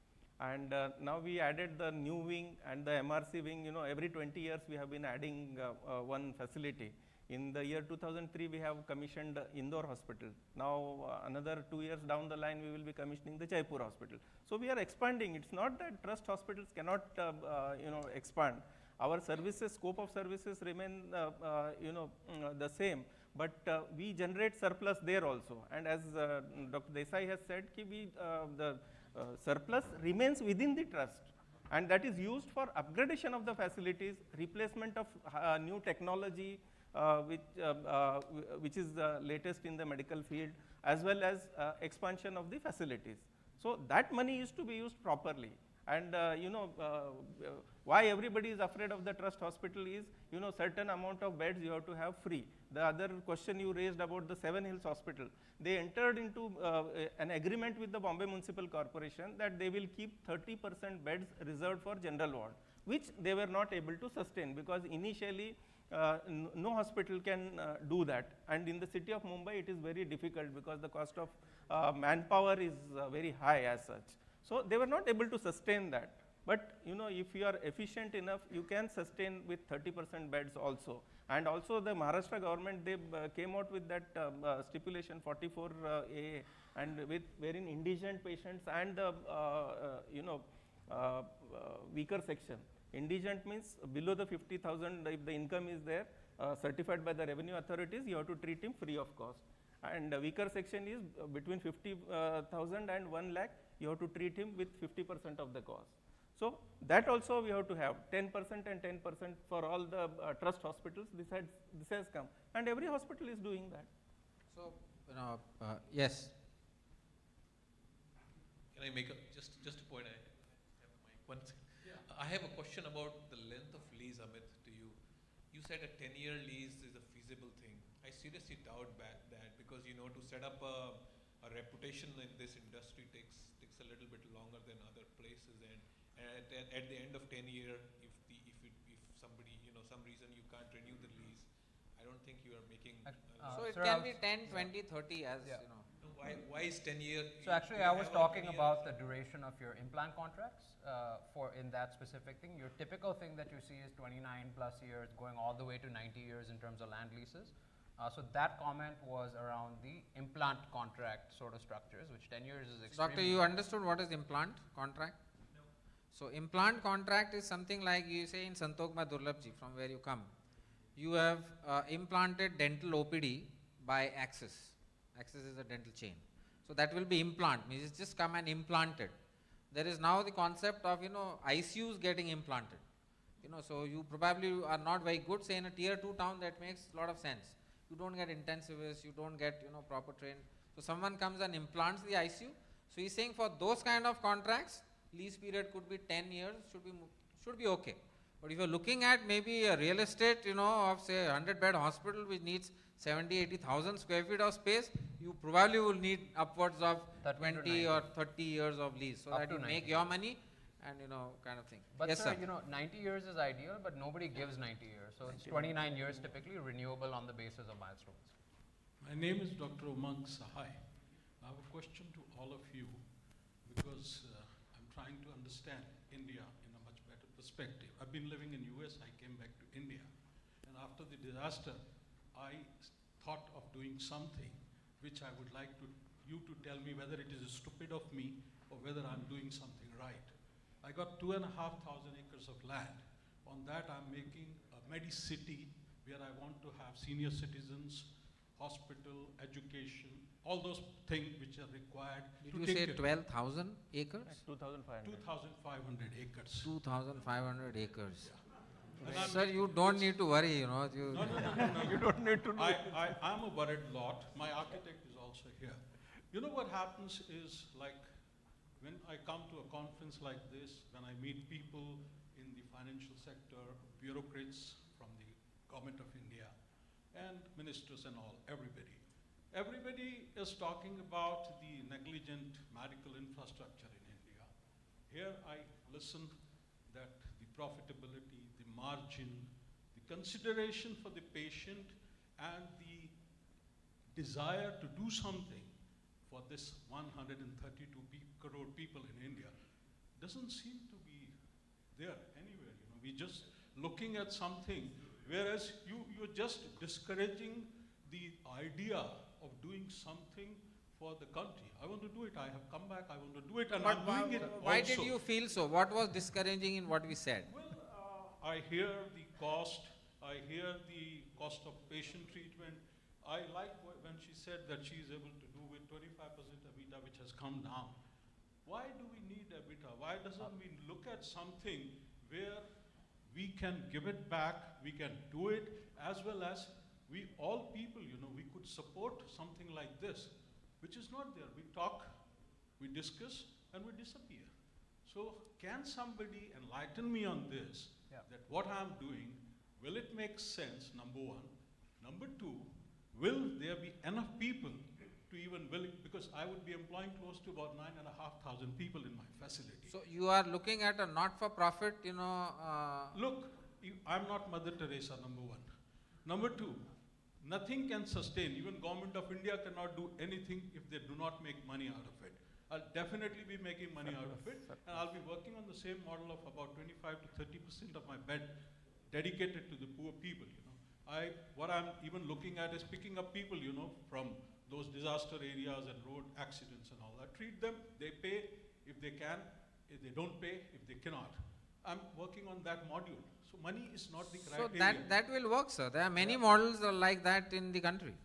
And uh, now we added the new wing and the M R C wing. You know, every twenty years we have been adding uh, uh, one facility. In the year two thousand three, we have commissioned uh, Indore Hospital. Now, uh, another two years down the line, we will be commissioning the Jaipur Hospital. So we are expanding. It's not that trust hospitals cannot, uh, uh, you know, expand. Our services, scope of services remain, uh, uh, you know, uh, the same. But uh, we generate surplus there also. And as uh, Doctor Desai has said, ki we, uh, the uh, surplus remains within the trust. And that is used for upgradation of the facilities, replacement of uh, new technology, uh, which, uh, uh, which is the latest in the medical field, as well as uh, expansion of the facilities. So that money is to be used properly. And uh, you know, uh, why everybody is afraid of the trust hospital is, you know, certain amount of beds you have to have free. The other question you raised about the Seven Hills Hospital, they entered into uh, an agreement with the Bombay Municipal Corporation that they will keep thirty percent beds reserved for general ward, which they were not able to sustain, because initially uh, no hospital can uh, do that. And in the city of Mumbai, it is very difficult because the cost of uh, manpower is uh, very high as such. So they were not able to sustain that. But you know, if you are efficient enough, you can sustain with thirty percent beds also. And also the Maharashtra government, they uh, came out with that um, uh, stipulation forty-four A, and with wherein indigent patients and the uh, uh, you know uh, uh, weaker section. Indigent means below the fifty thousand, if the income is there, uh, certified by the revenue authorities, you have to treat him free of cost. And the weaker section is uh, between fifty thousand and one lakh, you have to treat him with fifty percent of the cost. So that also we have to have ten percent and ten percent for all the uh, trust hospitals. This has, this has come, and every hospital is doing that.
So, you know, uh, yes.
Can I make a, just, just a point? I have the mic. One second. Yeah. I have a question about the length of lease, Amit, to you. You said a ten year lease is a feasible thing. I seriously doubt that, that because, you know, to set up a, a reputation in this industry takes, takes a little bit longer than other places. And At, at the end of ten year, if the if it, if somebody, you know, some reason you can't renew the lease, I don't think you are making.
Uh,
So it
sir,
can
I
be
was-
ten, twenty, thirty as,
Yeah.
you know.
No, why why is ten year?
So actually, I was talking about the duration of your implant contracts uh, for in that specific thing. Your typical thing that you see is twenty-nine plus years, going all the way to ninety years in terms of land leases. Uh, so that comment was around the implant contract sort of structures, which ten years is extremely.
Doctor, you understood what is implant contract? No. So implant contract is something like you say in Santokma Durlabji, from where you come. You have uh, implanted dental O P D by Axis. Axis is a dental chain. So that will be implant, means it's just come and implanted. There is now the concept of, you know, I C Us getting implanted. You know, so you probably are not very good, say in a tier two town, that makes a lot of sense. You don't get intensivists, you don't get, you know, proper trained. So someone comes and implants the I C U. So he's saying for those kind of contracts, lease period could be ten years, should be, should be okay. But if you're looking at maybe a real estate, you know, of say a hundred bed hospital which needs seventy, eighty thousand square feet of space, you probably will need upwards of twenty or thirty years of lease, so
Up
that
to
you make
ninety.
your money and, you know, kind of thing.
But
yes,
sir,
sir.
you know, ninety years is ideal, but nobody gives ninety years. So it's twenty-nine years typically renewable on the basis of milestones.
My name is Doctor Umang Sahai. I have a question to all of you because uh, I'm trying to understand India in a much better perspective. I've been living in U S, I came back to India. And after the disaster, I thought of doing something which I would like to you to tell me whether it is stupid of me or whether I'm doing something right. I got two and a half thousand acres of land. On that, I'm making a Medi-City where I want to have senior citizens, hospital, education, all those things which are required.
Did
to
you
take
say
care-
twelve thousand acres?
two thousand five hundred.
two thousand five hundred acres.
two thousand five hundred acres.
And I'm
Sir, you don't need to worry, you know. You
No, no, no, no, no.
You don't need to do
I,
it.
I, I'm a worried lot. My architect is also here. You know what happens is, like, when I come to a conference like this, when I meet people in the financial sector, bureaucrats from the government of India, and ministers and all, everybody. Everybody is talking about the negligent medical infrastructure in India. Here I listen that the profitability, the margin, the consideration for the patient, and the desire to do something for this one hundred thirty-two pe crore people in India doesn't seem to be there anywhere. You know, we're just looking at something, whereas you, you're just discouraging the idea of doing something for the country. I want to do it. I have come back. I want to do it, and
But
I'm
why,
doing it.
why
also.
did you feel so? What was discouraging in what we said?
Well, uh, I hear the cost. I hear the cost of patient treatment. I like wh when she said that she is able to do with twenty-five percent EBITDA, which has come down. Why do we need EBITDA? Why doesn't we look at something where we can give it back, we can do it, as well as we all people, you know, we could support something like this, which is not there. We talk, we discuss, and we disappear. So can somebody enlighten me on this,
Yeah.
that what I'm doing, will it make sense, number one? Number two, will there be enough people to even will it, because I would be employing close to about nine and a half thousand people in my facility.
So you are looking at a not-for-profit, you know. Uh,
Look, you, I'm not Mother Teresa, number one. Number two, nothing can sustain, even government of India cannot do anything if they do not make money out of it. I'll definitely be making money out of it, and I'll be working on the same model of about twenty-five to thirty percent of my bed dedicated to the poor people, you know. I, what I'm even looking at is picking up people, you know, from those disaster areas and road accidents and all that. Treat them, they pay if they can, if they don't pay, if they cannot. I'm working on that module. So money is not the
so
criteria.
that, that will work, sir. There are many models are like that in the country.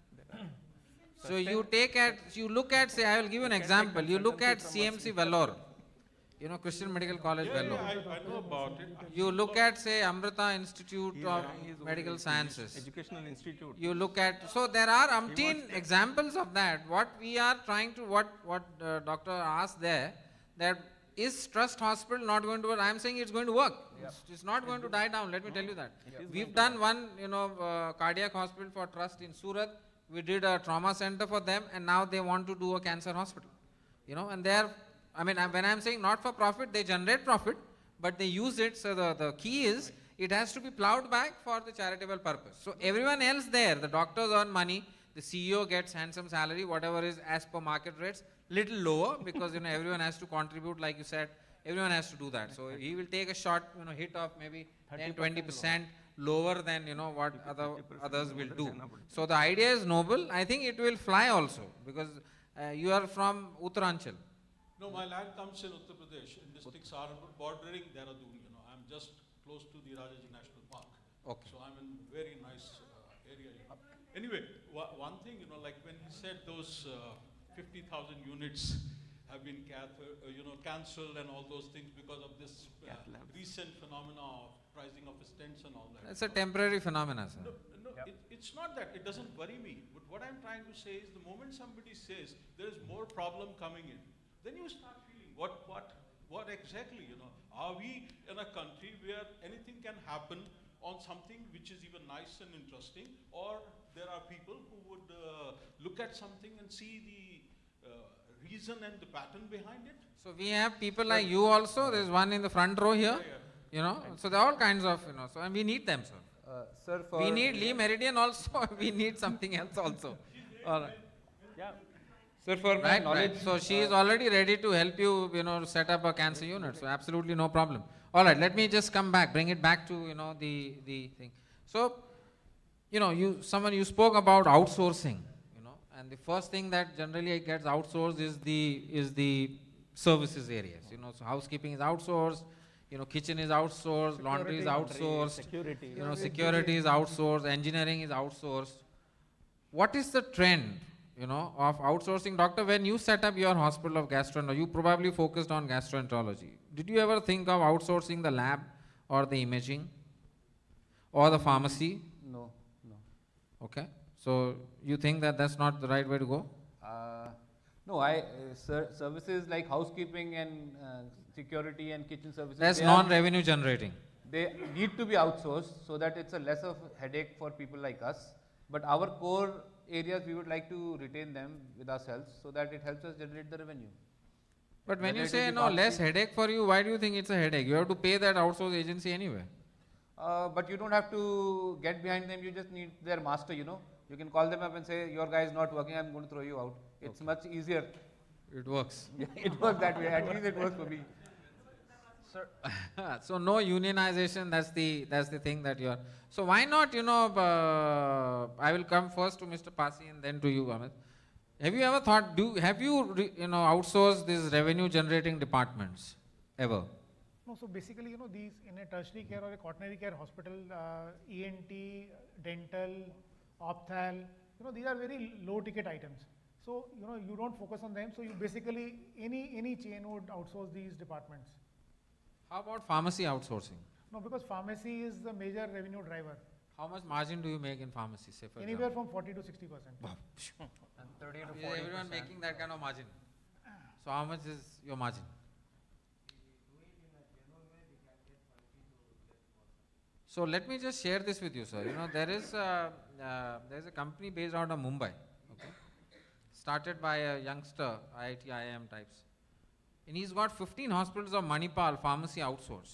So you take at, you look at, say, I will give you an example. You look at C M C Vellore, you know, Christian Medical College
Yeah,
Vellore.
yeah, I, I know about it.
You look at, say, Amrita Institute
He
of
rang his own
Medical
institute,
Sciences.
Educational institute.
You look at, so there are umpteen examples of that. What we are trying to, what, what uh, doctor asked there, that is Trust Hospital not going to work? I am saying it's going to work.
Yep.
It's, it's not going to die down, let me tell you that.
It is
We've
going to
done one, you know, uh, cardiac hospital for Trust in Surat. We did a trauma center for them, and now they want to do a cancer hospital. You know, and they are, I mean, I, when I'm saying not for profit, they generate profit, but they use it, so the, the key is, it has to be plowed back for the charitable purpose. So everyone else there, the doctors earn money, the C E O gets handsome salary, whatever is as per market rates, little lower, because, you know, everyone has to contribute, like you said, everyone has to do that. So he will take a short, you know, hit of maybe ten, twenty percent lower than, you know, what other others will do. So the idea is noble. I think it will fly also, because uh, you are from Uttaranchal.
No, my land comes in Uttar Pradesh, in district Saharanpur, bordering Dehradun, you know. I'm just close to the Rajaji National Park.
Okay.
So I'm in very nice uh, area. You know. Anyway, one thing, you know, like when he said those uh, fifty thousand units have been cath uh, you know, cancelled and all those things because of this uh, recent phenomena of pricing of stents and all that.
It's a temporary phenomena, sir.
No, no,
Yep.
it, it's not that. It doesn't worry me. But what I'm trying to say is the moment somebody says there is more problem coming in, then you start feeling what, what, what exactly, you know. Are we in a country where anything can happen on something which is even nice and interesting, or there are people who would uh, look at something and see the uh, reason and the pattern behind it?
So we have people like you also. There's one in the front row here.
Yeah, yeah.
You know, so there are all kinds of, you know, so and we need them, sir.
Uh, sir, for
We need Lee Meridian also. We need something else also. All right.
yeah, sir, for my
Right,
knowledge,
right. So she is already ready to help you, you know, set up a cancer unit. So absolutely no problem. All right, let me just come back, bring it back to, you know, the, the thing. So, you know, you, someone, you spoke about outsourcing, you know, and the first thing that generally gets outsourced is the, is the services areas, you know, so housekeeping is outsourced, you know, kitchen is outsourced, laundry is outsourced,
Security.
you know, security is outsourced, engineering is outsourced. What is the trend, you know, of outsourcing? Doctor, when you set up your hospital of gastroenterology, you probably focused on gastroenterology. Did you ever think of outsourcing the lab or the imaging? or the pharmacy?
No, no.
Okay. So you think that that's not the right way to go?
Uh, no, I uh, ser services like housekeeping and uh, security and kitchen services.
That's
they are-
non-revenue generating.
They need to be outsourced so that it's a less of headache for people like us. But our core areas, we would like to retain them with ourselves so that it helps us generate the revenue.
But when
Whether
you
it will
say
be
no, less
pharmacy-
headache for you, why do you think it's a headache? You have to pay that outsource agency anyway.
Uh, but you don't have to get behind them, you just need their master, you know. You can call them up and say, your guy is not working, I'm going to throw you out. It's much easier.
It works.
Yeah, it works that way, at least it works for me.
Sir,
So no unionization, that's the, that's the thing that you are. So why not, you know, uh, I will come first to Mister Pasi and then to you, Amit. Have you ever thought, do, have you, re, you know, outsourced these revenue generating departments ever?
No, so basically, you know, these in a tertiary care or a quaternary care hospital, uh, E N T, dental, opthal, you know, these are very low ticket items. So, you know, you don't focus on them. So you basically, any, any chain would outsource these departments.
How about pharmacy outsourcing?
No, because pharmacy is the major revenue driver.
How much margin do you make in pharmacy, say for
Anywhere
example?
from forty to sixty percent.
and thirty to
Is
forty
everyone
percent.
making that kind of margin? So how much is your margin? So let me just share this with you, sir. You know, there is a, uh, there is a company based out of Mumbai, okay, started by a youngster, I I T, I I M types. And he's got fifteen hospitals of Manipal pharmacy outsourced.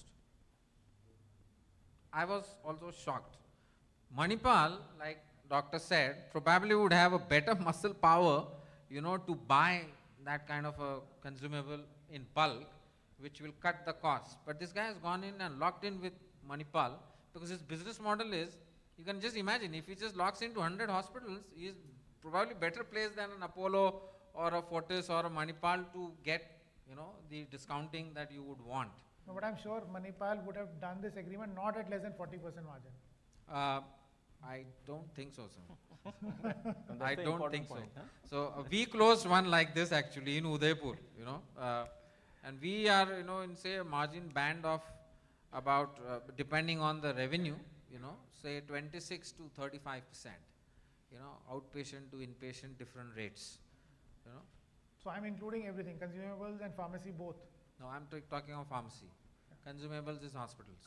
I was also shocked. Manipal, like doctor said, probably would have a better muscle power, you know, to buy that kind of a consumable in bulk, which will cut the cost. But this guy has gone in and locked in with Manipal because his business model is, you can just imagine, if he just locks into one hundred hospitals, he is probably better placed than an Apollo or a Fortis or a Manipal to get, you know, the discounting that you would want.
No, but I'm sure Manipal would have done this agreement not at less than forty percent margin.
Uh, I don't think so, sir.
And
I
that's the
don't
important
think
point,
so.
huh?
So uh, we closed one like this actually in Udaipur, you know, uh, and we are, you know, in say a margin band of about, uh, depending on the revenue, you know, say twenty-six to thirty-five percent, you know, outpatient to inpatient different rates, you know.
So I'm including everything, consumables and pharmacy both.
Now I'm t- talking of pharmacy. Consumables is hospitals.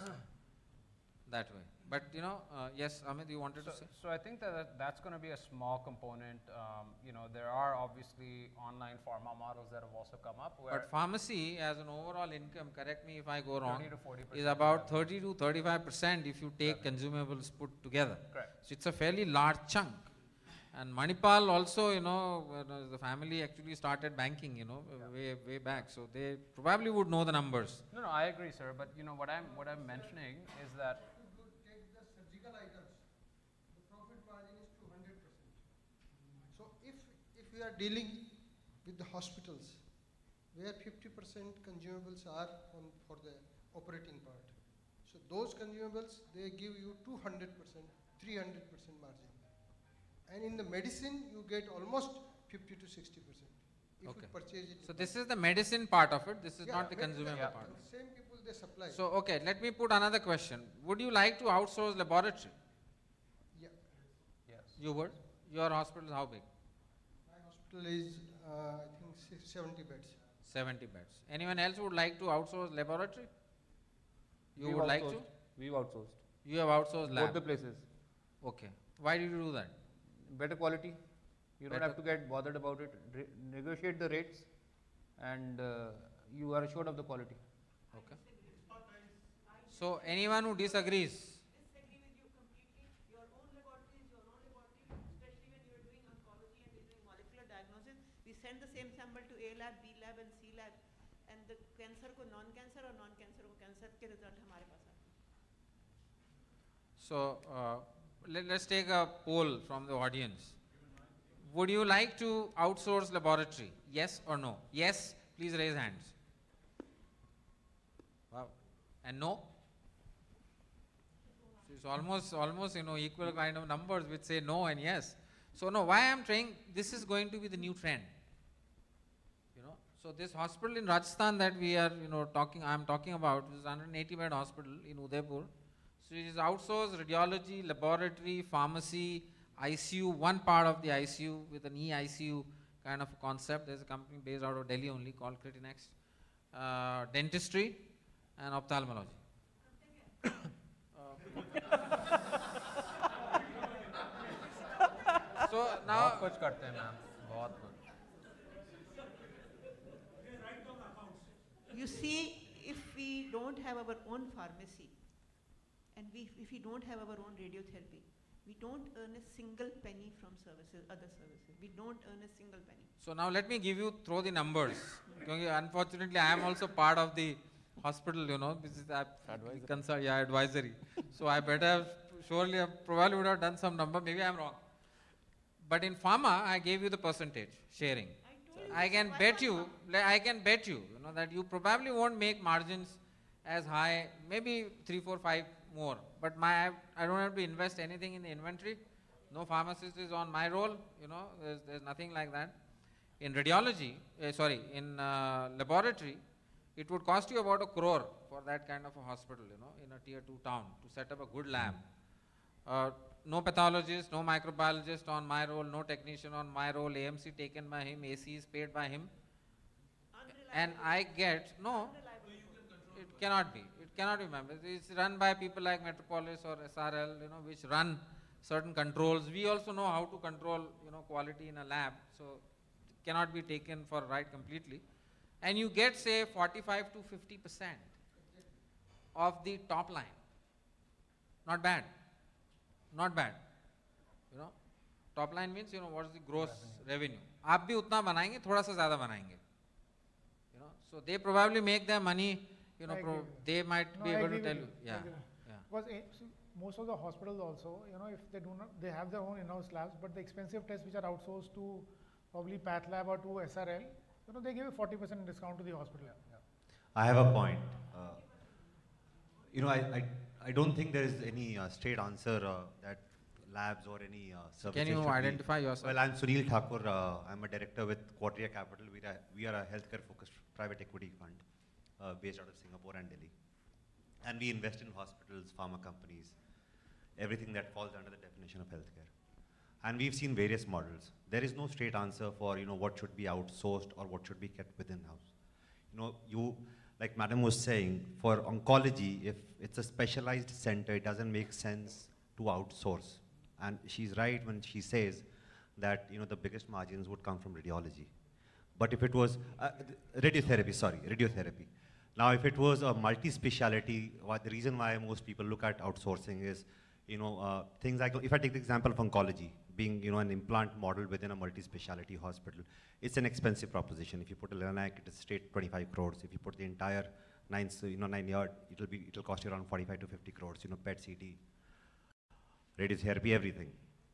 That way. But you know, uh, yes, Amit, you wanted
So,
to say?
so I think that that- that's going to be a small component. Um, you know, there are obviously online pharma models that have also come up where
But pharmacy as an overall income, correct me if I go wrong,
thirty to forty percent
is about thirty to thirty-five percent if you take consumables put together.
Correct.
So it's a fairly large chunk. And Manipal also, you know, when, uh, the family actually started banking, you know, uh, way way back. So they probably would know the numbers.
No, no, I agree, sir. But you know what I'm what I'm mentioning is that
Take the surgical items, the profit margin is two hundred percent. So if, if we are dealing with the hospitals, where fifty percent consumables are on, for the operating part. So those consumables, they give you two hundred percent, three hundred percent margin. And in the medicine, you get almost fifty to sixty percent. If
Okay.
you purchase it.
So
in
this
bulk.
is the medicine part of it. This is
Yeah,
not the
but
consumable
yeah,
part.
and same people they supply.
So okay, let me put another question. Would you like to outsource laboratory?
Yeah.
yes.
You would? Your hospital is how big?
My hospital is, uh, I think, six- seventy beds.
seventy beds. Anyone else would like to outsource laboratory? You
We've
would like to?
outsourced. We've outsourced.
You have outsourced lab.
Both the places.
Okay. Why did you do that?
Better quality. You don't
Better-
have to get bothered about it. Re negotiate the rates, and uh, you are assured of the quality.
Okay. So anyone who disagrees?
Disagree with you completely. Your own laboratory is your own laboratory, especially when you're doing oncology and you're doing molecular diagnosis. We send the same sample to A lab, B lab and C lab, and the cancer को non-cancer और non-cancer को cancer के result हमारे पास आते हैं.
So uh, let, let's take a poll from the audience. Would you like to outsource laboratory? Yes or no? Yes, please raise hands. Wow. And no? So it's almost, almost, you know, equal kind of numbers which say no and yes. So no, why I'm saying this is going to be the new trend. You know, so this hospital in Rajasthan that we are, you know, talking, I'm talking about is one hundred eighty bed hospital in Udaipur. So it is outsourced radiology, laboratory, pharmacy, I C U, one part of the I C U with an E I C U kind of concept. There's a company based out of Delhi only called Critinex. Uh, dentistry and ophthalmology. So now,
बहुत कुछ करते हैं ma'am, बहुत कुछ.
You see, if we don't have our own pharmacy and we, if we don't have our own radiotherapy, we don't earn a single penny from services, other services. We don't earn a single penny.
so now let me give you, throw the numbers. Because unfortunately, I am also part of the hospital, you know, this is advisory. Consult, yeah, advisory. So I better have, surely, I probably would have done some number, maybe I'm wrong. But in pharma, I gave you the percentage sharing. I, I can bet you, like, I can bet you, you know, that you probably won't make margins as high, maybe three, four, five more. But my, I don't have to invest anything in the inventory. No pharmacist is on my roll, you know, there's, there's nothing like that. In radiology, uh, sorry, in uh, laboratory, it would cost you about a crore for that kind of a hospital, you know, in a tier two town to set up a good lab. Uh, no pathologist, no microbiologist on my roll, no technician on my roll, A M C taken by him, A C is paid by him. And I get, no, it cannot be, it cannot be members. It's run by people like Metropolis or S R L, you know, which run certain controls. We also know how to control, you know, quality in a lab, so it cannot be taken for right completely. And you get, say, forty-five to fifty percent of the top line. Not bad. Not bad. You know, top line means, you know, what is the gross revenue. आप भी उतना बनाएंगे, थोड़ा सा ज़्यादा बनाएंगे. You know, so they probably make their money, you know, pro they might
no,
be
I
able to
agree
tell
with
you.
you.
Yeah.
I
Yeah.
Because eh, so most of the hospitals also, you know, if they do not, they have their own in-house labs, but the expensive tests which are outsourced to probably Path Lab or to S R L, you know, they give a forty percent discount to the hospital. Yeah.
I have a point. Uh, you know, I, I, I don't think there is any uh, straight answer uh, that labs or any uh, services.
Can you
should
identify
be.
yourself?
Well, I'm Sunil Thakur. Uh, I'm a director with Quadria Capital. We are, we are a healthcare-focused private equity fund uh, based out of Singapore and Delhi. And we invest in hospitals, pharma companies, everything that falls under the definition of healthcare. And we've seen various models. There is no straight answer for, you know, what should be outsourced or what should be kept within house. You know, you, like Madam was saying, for oncology, if it's a specialized center, it doesn't make sense to outsource. And she's right when she says that, you know, the biggest margins would come from radiology. But if it was, uh, radiotherapy, sorry, radiotherapy. Now, if it was a multi-speciality, what the reason why most people look at outsourcing is, you know, uh, things like, if I take the example of oncology, being, you know, an implant model within a multi-speciality hospital, it's an expensive proposition. If you put a Linac, it is straight twenty-five crores. If you put the entire nine, you know, nine yard, it'll be, it'll cost you around forty-five to fifty crores, you know, P E T C T, radiotherapy, everything.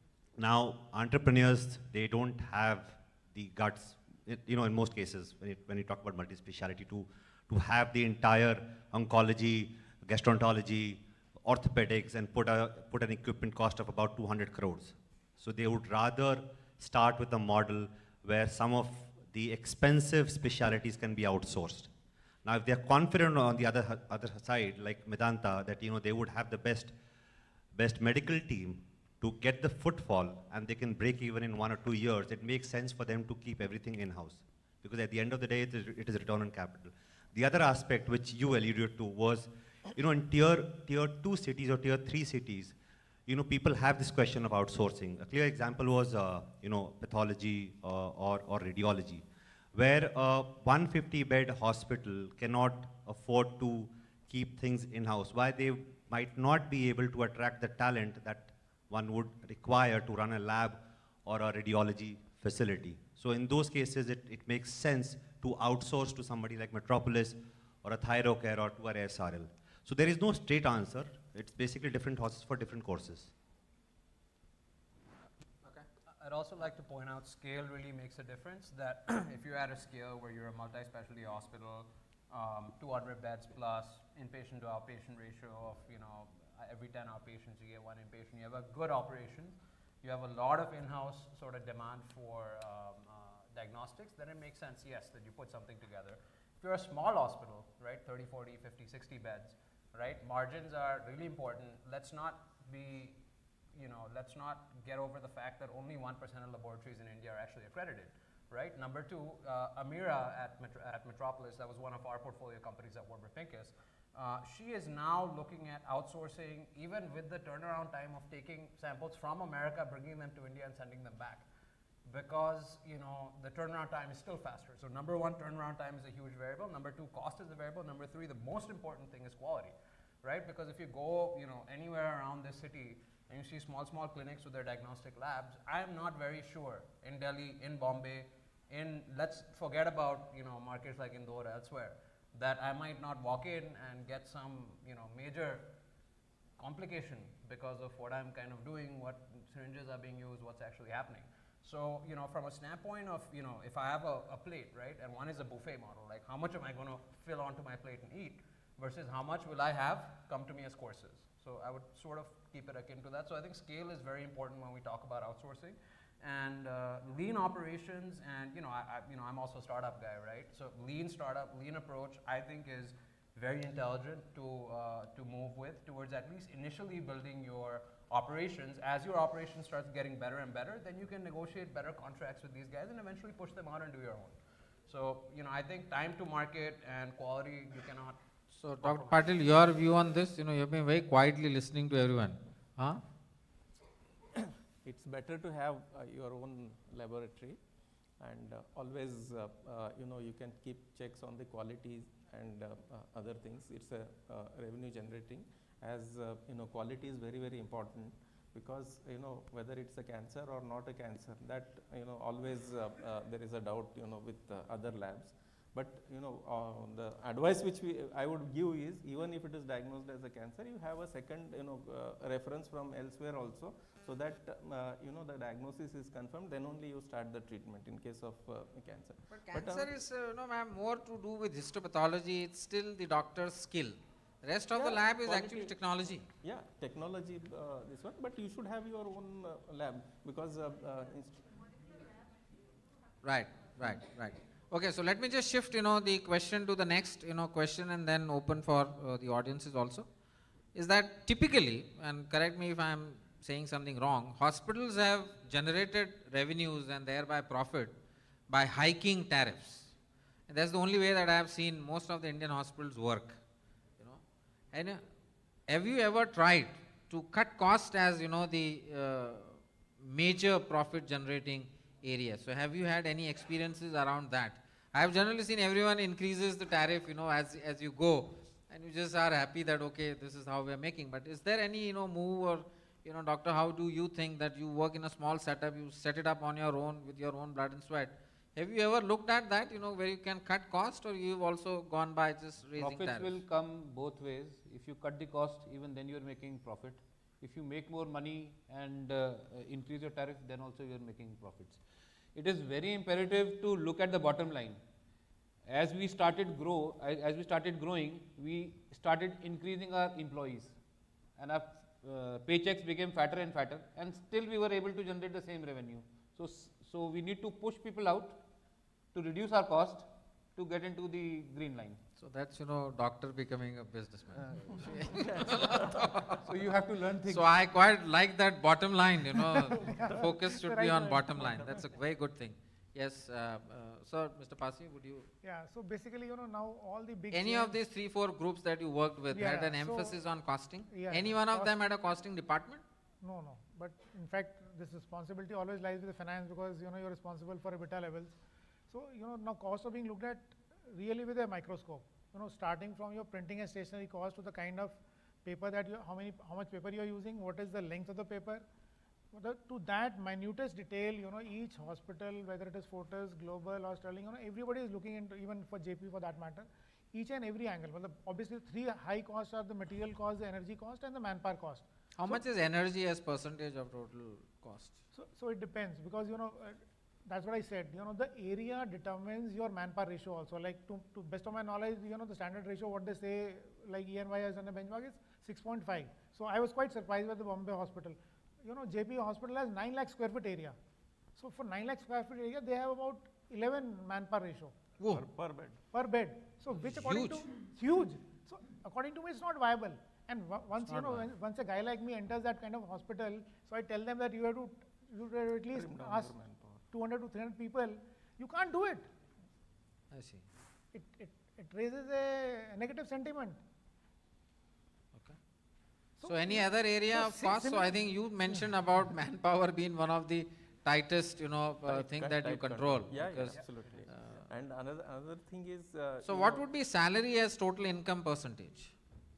Now, entrepreneurs, they don't have the guts, it, you know, in most cases, when, it, when you talk about multi-speciality, to, to have the entire oncology, gastroenterology, orthopedics, and put, a, put an equipment cost of about two hundred crores. So they would rather start with a model where some of the expensive specialities can be outsourced. Now, if they're confident on the other, other side, like Medanta, that, you know, they would have the best, best medical team to get the footfall and they can break even in one or two years, it makes sense for them to keep everything in-house. Because at the end of the day, it is, it is return on capital. The other aspect which you alluded to was, you know, in tier, tier two cities or tier three cities, you know, people have this question of outsourcing. A clear example was, uh, you know, pathology uh, or, or radiology, where a one hundred fifty bed hospital cannot afford to keep things in-house. Why? They might not be able to attract the talent that one would require to run a lab or a radiology facility. So in those cases, it, it makes sense to outsource to somebody like Metropolis or a Thyrocare or to a S R L. So there is no straight answer. It's basically different horses for different courses.
Okay. I'd also like to point out scale really makes a difference, that if you're at a scale where you're a multi-specialty hospital, um, two hundred beds plus, inpatient to outpatient ratio of, you know, every ten outpatients you get one inpatient, you have a good operation, you have a lot of in-house sort of demand for um, uh, diagnostics, then it makes sense, yes, that you put something together. If you're a small hospital, right, thirty, forty, fifty, sixty beds, right? Margins are really important. Let's not be, you know, let's not get over the fact that only one percent of laboratories in India are actually accredited, right? Number two, uh, Amira at, Metro at Metropolis, that was one of our portfolio companies at Warburg Pincus, uh, she is now looking at outsourcing, even with the turnaround time of taking samples from America, bringing them to India and sending them back. Because, you know, the turnaround time is still faster. So number one, turnaround time is a huge variable. Number two, cost is a variable. Number three, the most important thing is quality, right? Because if you go, you know, anywhere around this city and you see small, small clinics with their diagnostic labs, I am not very sure in Delhi, in Bombay, in, let's forget about, you know, markets like Indore, elsewhere, that I might not walk in and get some, you know, major complication because of what I'm kind of doing, what syringes are being used, what's actually happening. So, you know, from a standpoint of, you know, if I have a, a plate, right, and one is a buffet model, like how much am I going to fill onto my plate and eat versus how much will I have come to me as courses. So I would sort of keep it akin to that. So I think scale is very important when we talk about outsourcing. And uh, lean operations, and, you know, I, I, you know, I'm also a startup guy, right? So lean startup, lean approach, I think is very intelligent to, uh, to move with towards at least initially building your operations. As your operation starts getting better and better, then you can negotiate better contracts with these guys and eventually push them out and do your own. So, you know, I think time to market and quality, you cannot.
So, Doctor Patil, your view on this, you know, you've been very quietly listening to everyone. Huh?
It's better to have uh, your own laboratory, and uh, always, uh, uh, you know, you can keep checks on the quality and uh, uh, other things. It's a uh, revenue generating. As uh, you know, quality is very, very important, because, you know, whether it's a cancer or not a cancer, that, you know, always uh, uh, there is a doubt, you know, with uh, other labs. But, you know, uh, the advice which we, I would give is, even if it is diagnosed as a cancer, you have a second, you know, uh, reference from elsewhere also, so that, uh, you know, the diagnosis is confirmed, then only you start the treatment in case of uh, cancer.
But cancer but, uh, is, uh, no ma'am, more to do with histopathology. It's still the doctor's skill. Rest of
yeah,
the lab is
quality,
actually technology.
Yeah, technology, uh, this one, but you should have your own uh, lab, because uh, uh,
right, right, right. Okay, so let me just shift, you know, the question to the next, you know, question, and then open for uh, the audiences also. Is that typically, and correct me if I am saying something wrong, hospitals have generated revenues and thereby profit by hiking tariffs. And that's the only way that I have seen most of the Indian hospitals work. And uh, have you ever tried to cut cost as, you know, the uh, major profit generating area? So have you had any experiences around that? I have generally seen everyone increases the tariff, you know, as, as you go, and you just are happy that, okay, this is how we are making. But is there any, you know, move, or, you know, doctor, how do you think that you work in a small setup, you set it up on your own with your own blood and sweat? Have you ever looked at that, you know, where you can cut cost, or you've also gone by just raising
Profits
tariffs?
will come both ways. If you cut the cost, even then you are making profit. If you make more money and uh, increase your tariff, then also you are making profits. It is very imperative to look at the bottom line. As we started grow, as we started growing, we started increasing our employees, and our uh, paychecks became fatter and fatter, and still we were able to generate the same revenue. So, so we need to push people out to reduce our cost to get into the green line.
So that's, you know, doctor becoming a businessman.
Uh, so you have to learn things.
So I quite like that bottom line, you know, focus should be on bottom line. That's a very good thing. Yes, uh, uh, sir, Mister Pasi, would you?
Yeah, so basically, you know, now all the big
Any of these three, four groups that you worked with
yeah,
had an
so
emphasis on costing?
Yeah,
Any one of
cost
them had a costing department?
No, no. But in fact, this responsibility always lies with the finance, because, you know, you're responsible for EBITDA levels. So, you know, now costs are being looked at really with a microscope. You know, starting from your printing and stationery cost to the kind of paper that you, how many, how much paper you are using, what is the length of the paper. The, to that minutest detail, you know, each hospital, whether it is Fortis, Global or Sterling, you know, everybody is looking into, even for J P for that matter, each and every angle. Well, the, obviously, three high costs are the material cost, the energy cost, and the manpower cost.
How so much is energy as percentage of total cost?
So, so it depends, because, you know, uh, that's what I said. You know, the area determines your manpower ratio also. Like, to, to best of my knowledge, you know, the standard ratio, what they say, like E and Y has done a benchmark, is six point five. So I was quite surprised with the Bombay hospital. You know, J P hospital has nine lakh square foot area. So for nine lakh square foot area, they have about eleven manpower ratio.
Per, per bed.
Per bed. So which according
huge.
to, huge. So according to me, it's not viable. And once you
not
know, when,
viable.
once a guy like me enters that kind of hospital, so I tell them that you have to, you have to at least
Trim down
ask
your manpower.
two hundred to three hundred people. You can't do it.
I see.
It, it, it raises a negative sentiment.
Okay. So, any other area
so
of
si-
cost? So, I
similar-
think you mentioned about manpower being one of the tightest, you know, uh,
Tight-
thing
tight-
that you
tight
control.
Yeah, yeah,
because,
absolutely.
uh,
And another another thing is. Uh,
so,
you
what
know,
would be salary as total income percentage?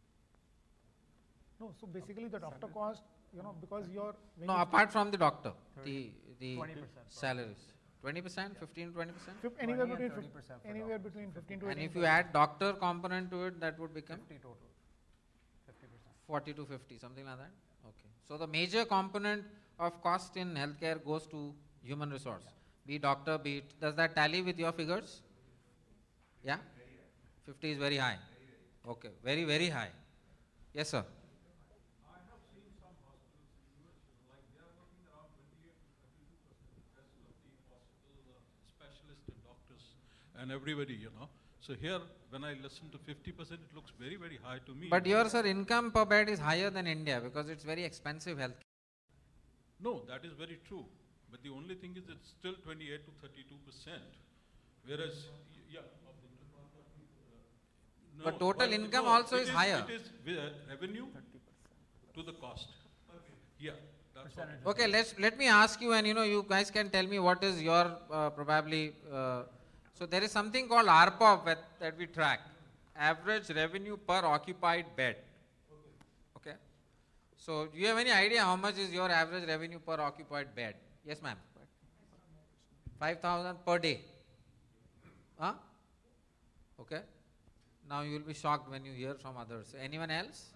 No, so basically the doctor cost, you know, because you're when
No,
you
apart from the doctor, the the
twenty percent
salaries, twenty percent, fifteen, twenty percent.
fif- anywhere
twenty and
between
thirty percent
fif-
for
anywhere
doctors.
between fifteen to
And
eighteen.
if you add doctor component to it, that would become
fifty total. fifty percent.
forty to fifty, something like that. Okay. So the major component of cost in healthcare goes to human resource. Be doctor, be it. Does that tally with your figures? Yeah? fifty is very high. Okay. Very, very high. Yes, sir.
I have seen some hospitals in U S, you know, like they are working around twenty-eight to thirty-two percent. The rest of the hospital uh, specialists and doctors and everybody, you know. So here, when I listen to fifty percent, it looks very, very high to me.
But your, sir, income per bed is higher than India because it's very expensive health.
No, that is very true. But the only thing is it's still twenty-eight to thirty-two percent. Whereas, y- yeah. of the- uh,
But
no,
total
but
income
no,
also
it
is higher.
It is wi- uh, revenue to the cost. Yeah, that's what it is.
Okay, let's, let me ask you, and you know, you guys can tell me what is your uh, probably, uh, so there is something called R P O P that, that we track, average revenue per occupied bed. Okay. So, do you have any idea how much is your average revenue per occupied bed? Yes, ma'am. five thousand per day. Huh? Okay. Now you will be shocked when you hear from others. Anyone else?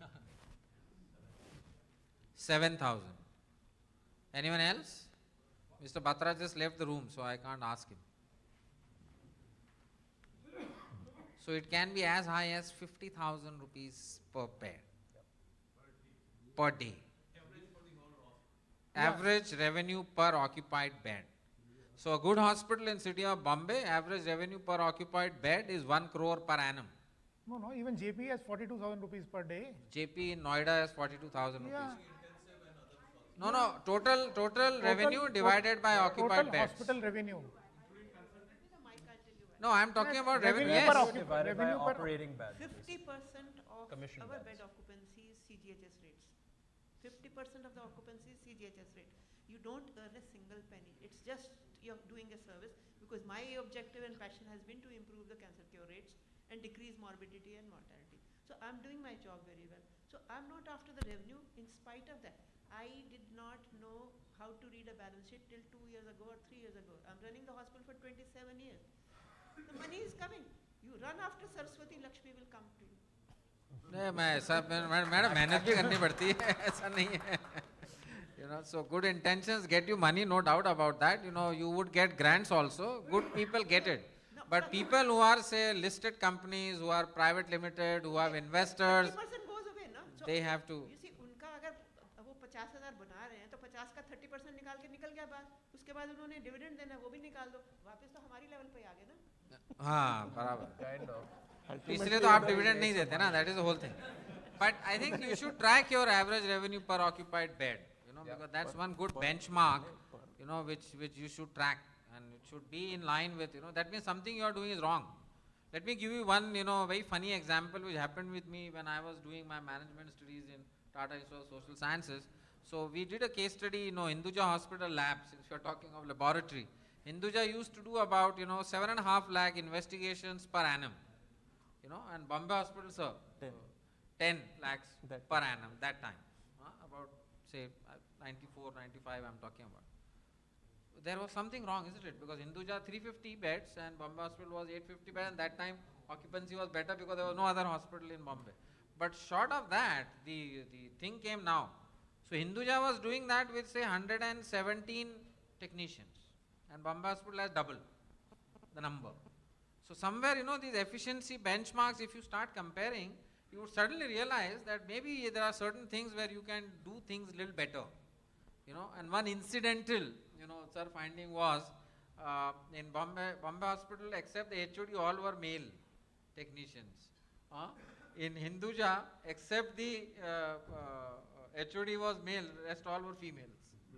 seven thousand. Anyone else? Mister Batra just left the room, so I can't ask him. So it can be as high as fifty thousand rupees per bed. Per day. Average revenue per occupied bed. So a good hospital in city of Bombay, average revenue per occupied bed is one crore per annum.
No, no, even J P has forty-two thousand rupees per day.
J P in Noida has forty-two thousand
Yeah.
rupees. No, no, total, total, revenue
Total-
divided by occupied
total
beds.
hospital revenue.
No, I am talking about revenue,
Revenue
yes.
per occup-
Divided by
revenue per-
operating beds.
fifty percent of
Commission
our
beds.
bed occupancy is C G H S rates. fifty percent of the occupancy is C G H S rate. You don't earn a single penny. It's just you're doing a service, because my objective and passion has been to improve the cancer cure rates and decrease morbidity and mortality. So I'm doing my job very well. So I'm not after the revenue in spite of that. I did not know how to read a balance sheet till two years ago or three years ago. I'm running the hospital for twenty-seven years. The money is coming. You run after Saraswati, Lakshmi will come to you.
नहीं मैं ऐसा मैं- madam मेहनत भी करनी पड़ती है ऐसा नहीं है you know so good intentions get you money, no doubt about that. You know you would get grants also, good people get it, but people who are say listed companies, who are private limited, who have investors,
thirty percent goes away, no? So
they have to.
You see, उनका अगर वो पचास हजार बना रहे हैं तो पचास का thirty percent निकाल के निकल गया बाहर, उसके बाद उन्होंने डिविडेंड देना है वो भी निकाल दो, वापस तो हमारी लेवल पे आ गए ना.
हाँ बराबर.
Kind of.
इसलिए तो आप डिविडेंड नहीं देते ना, that is the whole thing. But I think you should track your average revenue per occupied bed, you know, because that's one good benchmark, you know, which which you should track, and it should be in line with, you know, that means something you are doing is wrong. Let me give you one, you know, very funny example which happened with me when I was doing my management studies in Tata Institute of Social Sciences. So we did a case study, you know, Hinduja Hospital Lab, since we are talking of laboratory. Hinduja used to do about, you know, seven and a half lakh investigations per annum, you know, and Bombay Hospital, sir,
ten.
ten lakhs
That
per annum that time, uh, about say uh, ninety-four, ninety-five I'm talking about. There was something wrong, isn't it? Because Hinduja three hundred fifty beds and Bombay Hospital was eight hundred fifty beds, and that time occupancy was better because there was no other hospital in Bombay. But short of that, the, the thing came now. So Hinduja was doing that with say one hundred seventeen technicians, and Bombay Hospital has double the number. So somewhere, you know, these efficiency benchmarks, if you start comparing, you would suddenly realize that maybe there are certain things where you can do things a little better, you know. And one incidental, you know, sir, finding was uh, in Bombay, Bombay Hospital, except the H O D, all were male technicians. Uh, in Hinduja, except the uh, uh, H O D was male, rest all were females.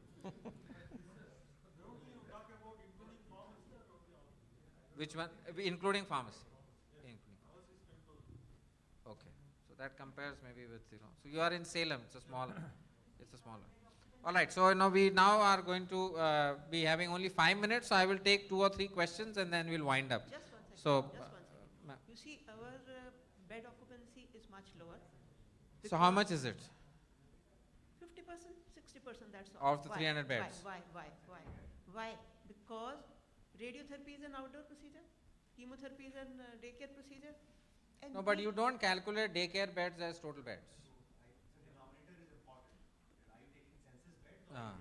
Which one? Uh, Including pharmacy. Including pharmacy. Okay. So that compares maybe with, you know. So you are in Salem. It's a small. It's a smaller. All right. So now we now are going to uh, be having only five minutes. So I will take two or three questions and then we'll wind up.
Just one second.
So.
Just one
Uh,
second. You see, our uh, bed occupancy is much lower.
so how much is it?
fifty percent, sixty percent, that's all.
Of the
Why?
three hundred beds?
Why, why, why, why? Why? Because radiotherapy is an outdoor procedure, chemotherapy is an uh, daycare procedure. And
No, but
we-
you don't calculate daycare beds as total beds. Ah.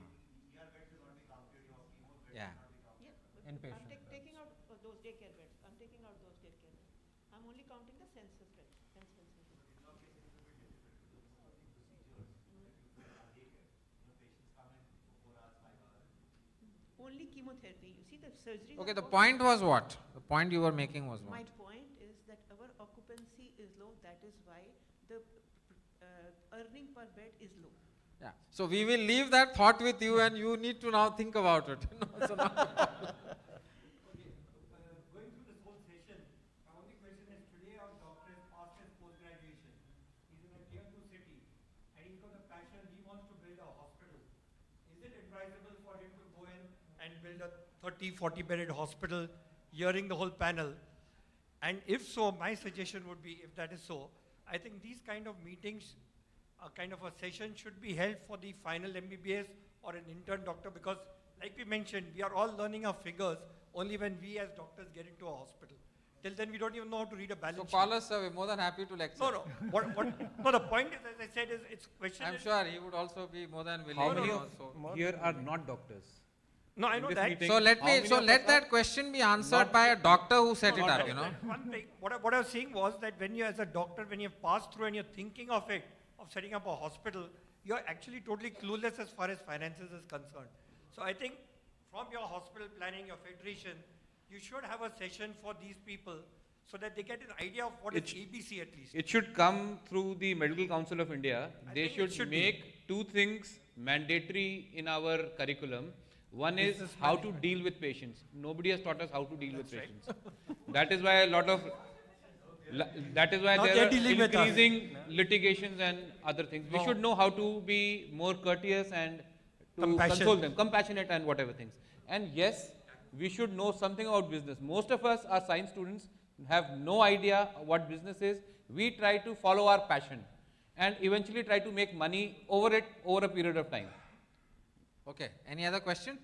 Yeah.
Yeah, but
Inpatient
I'm take-
beds.
taking out uh, those daycare beds. I'm taking out those daycare beds. I'm only counting the census beds. Census beds. Only chemotherapy. You see the surgery.
Okay, the point was what? The point you were making was
My
what?
point is that our occupancy is low. That is why the uh, earning per bed is low.
Yeah. So we will leave that thought with you, and you need to now think about it. No, so not a problem.
Okay, uh, going through this whole session, my only question is today our doctor is past his post-graduation. He's in a tier two city and he's got a passion, he wants to build a hospital. Is it advisable for him to go in and build a thirty, forty bedded hospital, hearing the whole panel? And if so, my suggestion would be, if that is so, I think these kind of meetings, a kind of a session should be held for the final M B B S or an intern doctor, because like we mentioned, we are all learning our figures only when we as doctors get into a hospital. Till then we don't even know how to read a balance
So
sheet.
call us, sir. We're more than happy to lecture.
No, no. What, what, no, the point is, as I said, is it's question.
I'm
is-
sure he would also be more than willing.
How
to
many
also.
of here are not doctors?
No, I
In
know
this
that.
meeting,
So let
how
me.
many
So
of
let
us
that
are
question be answered
not-
by a doctor who set
No,
it
no,
up.
no,
You know.
that One thing, what I, what I was saying was that when you, as a doctor, when you've passed through and you're thinking of it, of setting up a hospital, you're actually totally clueless as far as finances is concerned. So I think from your hospital planning, your federation, you should have a session for these people so that they get an idea of what
It
is
sh-
A B C at least.
It should come through the Medical Council of India.
I
They
think it
should,
should be.
make two things mandatory in our curriculum. One is
Business
how to
management.
deal with patients. Nobody has taught us how to deal with
That's right.
patients. That is why a lot of la- that is why
Now
there
they're
are
dealing with us.
increasing litigations and other things. We
No.
should know how to be more courteous and to
Compassionate.
console them, compassionate and whatever things. And yes, we should know something about business. Most of us are science students, have no idea what business is. We try to follow our passion and eventually try to make money over it over a period of time.
Okay. Any other question?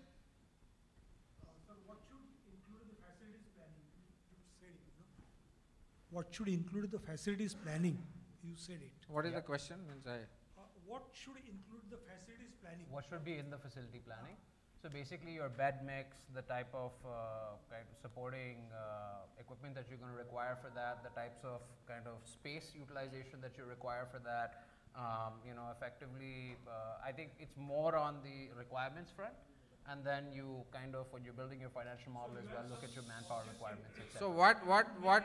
Sir, what should include the facilities planning? You said it, no? What should include the facilities planning? You said it.
What is the question? Means I.
Uh, what should include the facilities planning?
What should be in the facility planning? So basically your bed mix, the type of uh, kind of supporting uh, equipment that you're going to require for that, the types of kind of space utilization that you require for that, um, you know, effectively, uh, I think it's more on the requirements front, and then you kind of, when you're building your financial model as well, look at your manpower requirements, et cetera.
So what what what?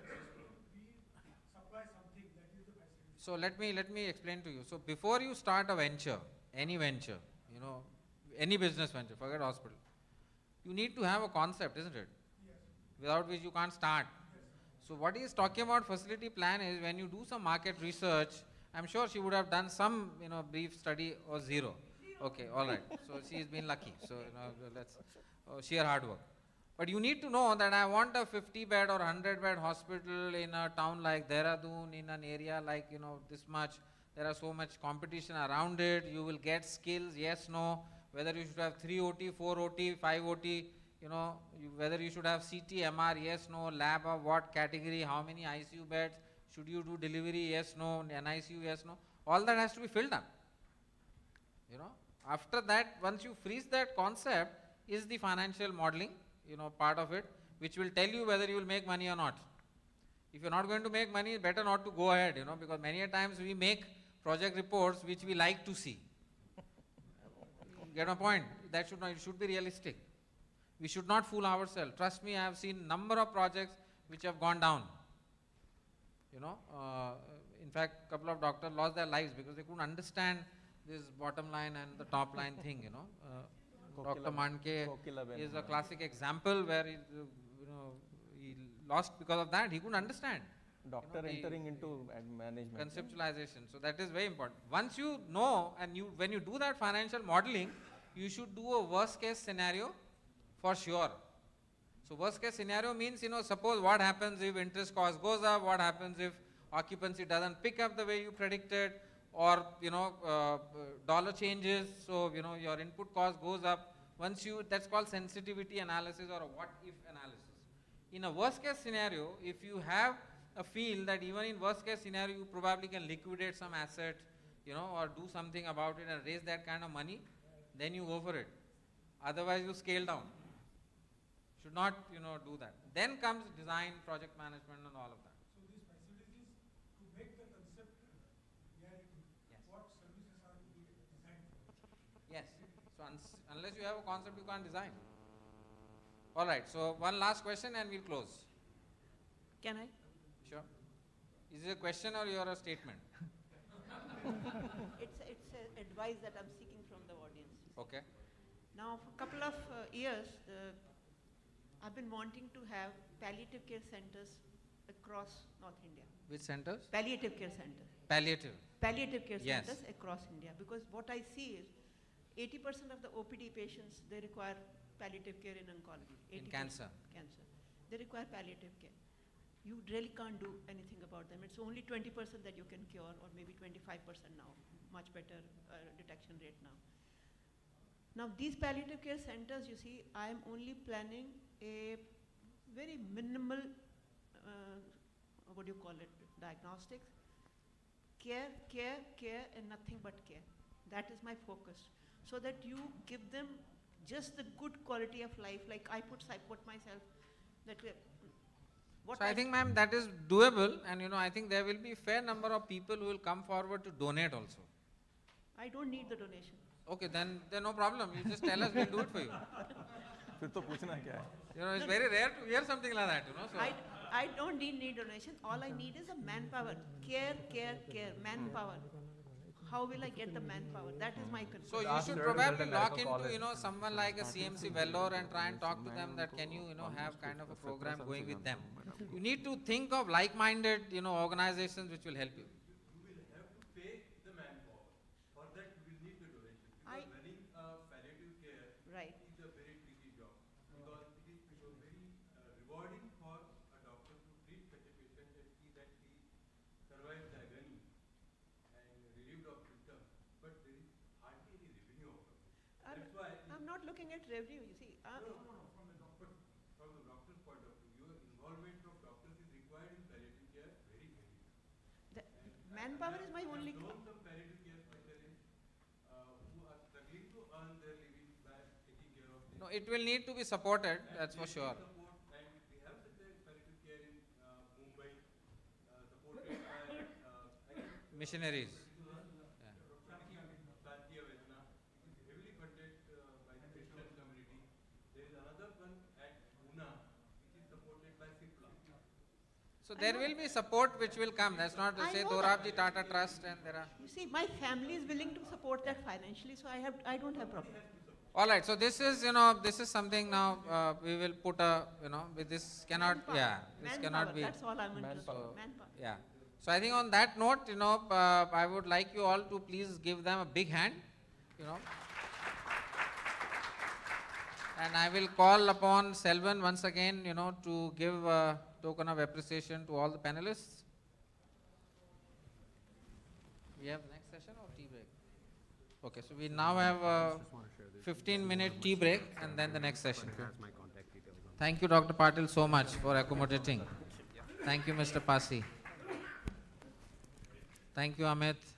Supply something that is the facility.
So let me let me explain to you. So before you start a venture, any venture, you know, any business venture, forget hospital, you need to have a concept, isn't it?
Yes.
Without which you can't start.
Yes.
So what he is talking about facility plan is when you do some market research, I'm sure she would have done some, you know, brief study or zero. Okay, all right. So she's been lucky. So you know, let's uh, sheer hard work. But you need to know that I want a fifty bed or one hundred bed hospital in a town like Dehradun, in an area like, you know, this much. There are so much competition around it. You will get skills, yes, no. Whether you should have three O T, four O T, five O T, you know, you, whether you should have C T, M R, yes, no, lab of what category, how many I C U beds, should you do delivery, yes, no, N I C U, yes, no. All that has to be filled up. You know, after that, once you freeze that concept, is the financial modeling, you know, part of it, which will tell you whether you will make money or not. If you're not going to make money, better not to go ahead, you know, because many a times we make project reports which we like to see. Get my point? That should not, it should be realistic. We should not fool ourselves. Trust me, I have seen number of projects which have gone down. You know, uh, in fact, a couple of doctors lost their lives because they couldn't understand this bottom line and the top line thing, you know. Uh, Doctor Manke is a classic example where he, uh, you know, he lost because of that. He couldn't understand.
Doctor
you know,
entering into management.
Conceptualization. So that is very important. Once you know, and you when you do that financial modeling, you should do a worst case scenario for sure. So worst case scenario means, you know, suppose what happens if interest cost goes up, what happens if occupancy doesn't pick up the way you predicted, or, you know, uh, dollar changes, so, you know, your input cost goes up. Once you, that's called sensitivity analysis or a what if analysis. In a worst case scenario, if you have a feel that even in worst case scenario, you probably can liquidate some asset, you know, or do something about it and raise that kind of money, then you go for it. Otherwise, you scale down. Should not, you know, do that. Then comes design, project management, and all of that.
So these facilities, to make the concept reality,
yes.
What services are to be designed for?
Yes. So un unless you have a concept, you can't design. All right. So one last question, and we'll close.
Can I?
Sure. Is it a question or you're a statement?
it's it's a advice that I'm seeking from the audience.
Okay.
Now, for a couple of uh, years, the I've been wanting to have palliative care centers across North India.
Which centers?
Palliative care centers.
Palliative.
Palliative care
yes.
centers across India. Because what I see is eighty percent of the O P D patients, they require palliative care in oncology.
In cancer.
Cancer. They require palliative care. You really can't do anything about them. It's only twenty percent that you can cure, or maybe twenty-five percent now. Much better uh, detection rate now. Now, these palliative care centers, you see, I am only planning a very minimal, uh, what do you call it, diagnostics, care, care, care, and nothing but care. That is my focus. So that you give them just the good quality of life, like I put, I put myself, that way. What
so I, I think, ma'am, that is doable, and, you know, I think there will be a fair number of people who will come forward to donate also.
I don't need the donation.
Okay, then, then no problem. You just tell us, we'll do it for you.
फिर तो पूछना क्या है?
You know, it's very rare to hear something like that, you know. So
I, I don't need need donation. All I need is a manpower. Care, care, care. Manpower. How will I get the manpower? That is my concern.
So you should probably lock into, you know, someone like a C M C Vellore and try and talk to them that can you, you know, have kind of a program going with them. You need to think of like-minded, you know, organizations which will help you.
Right.
It's a very tricky job because it is very uh, rewarding for a doctor to treat such a patient and see that he survives the agony and relieved of symptoms, but there is hardly any revenue out of it.
I'm,
That's why
I'm not looking at revenue, you see. Uh,
no, no, no, from the doctor, from the doctor's point of view, your involvement of doctors is required in palliative care very heavily.
The manpower is my only.
I've known some palliative care specialists uh, who are struggling to earn their living.
No, it will need to be supported, and that's for sure.
Support, and we have such a palliative care in uh, Mumbai, uh, supported by uh,
missionaries.
Yeah. It is heavily funded uh, by the Christian community. There is another one at Pune, which is supported by Cipla.
So there will be support which will come. That's not to
I
say
know
Dorabji Tata Trust and there are.
You see, my family is willing to support that financially, so I have, I don't have problem.
All right, so this is, you know, this is something now uh, we will put a, you know, with this cannot,
Manpower.
yeah, this
Manpower,
cannot be.
that's all I'm interested
So,
in. Manpower.
yeah. So I think on that note, you know, uh, I would like you all to please give them a big hand, you know. And I will call upon Selvan once again, you know, to give a token of appreciation to all the panelists. We have next session or tea break? Okay, so we now have a fifteen minute tea break and then the next session. Thank you, Doctor Patil, so much for accommodating. Thank you, Mister Pasi. Thank you, Amit.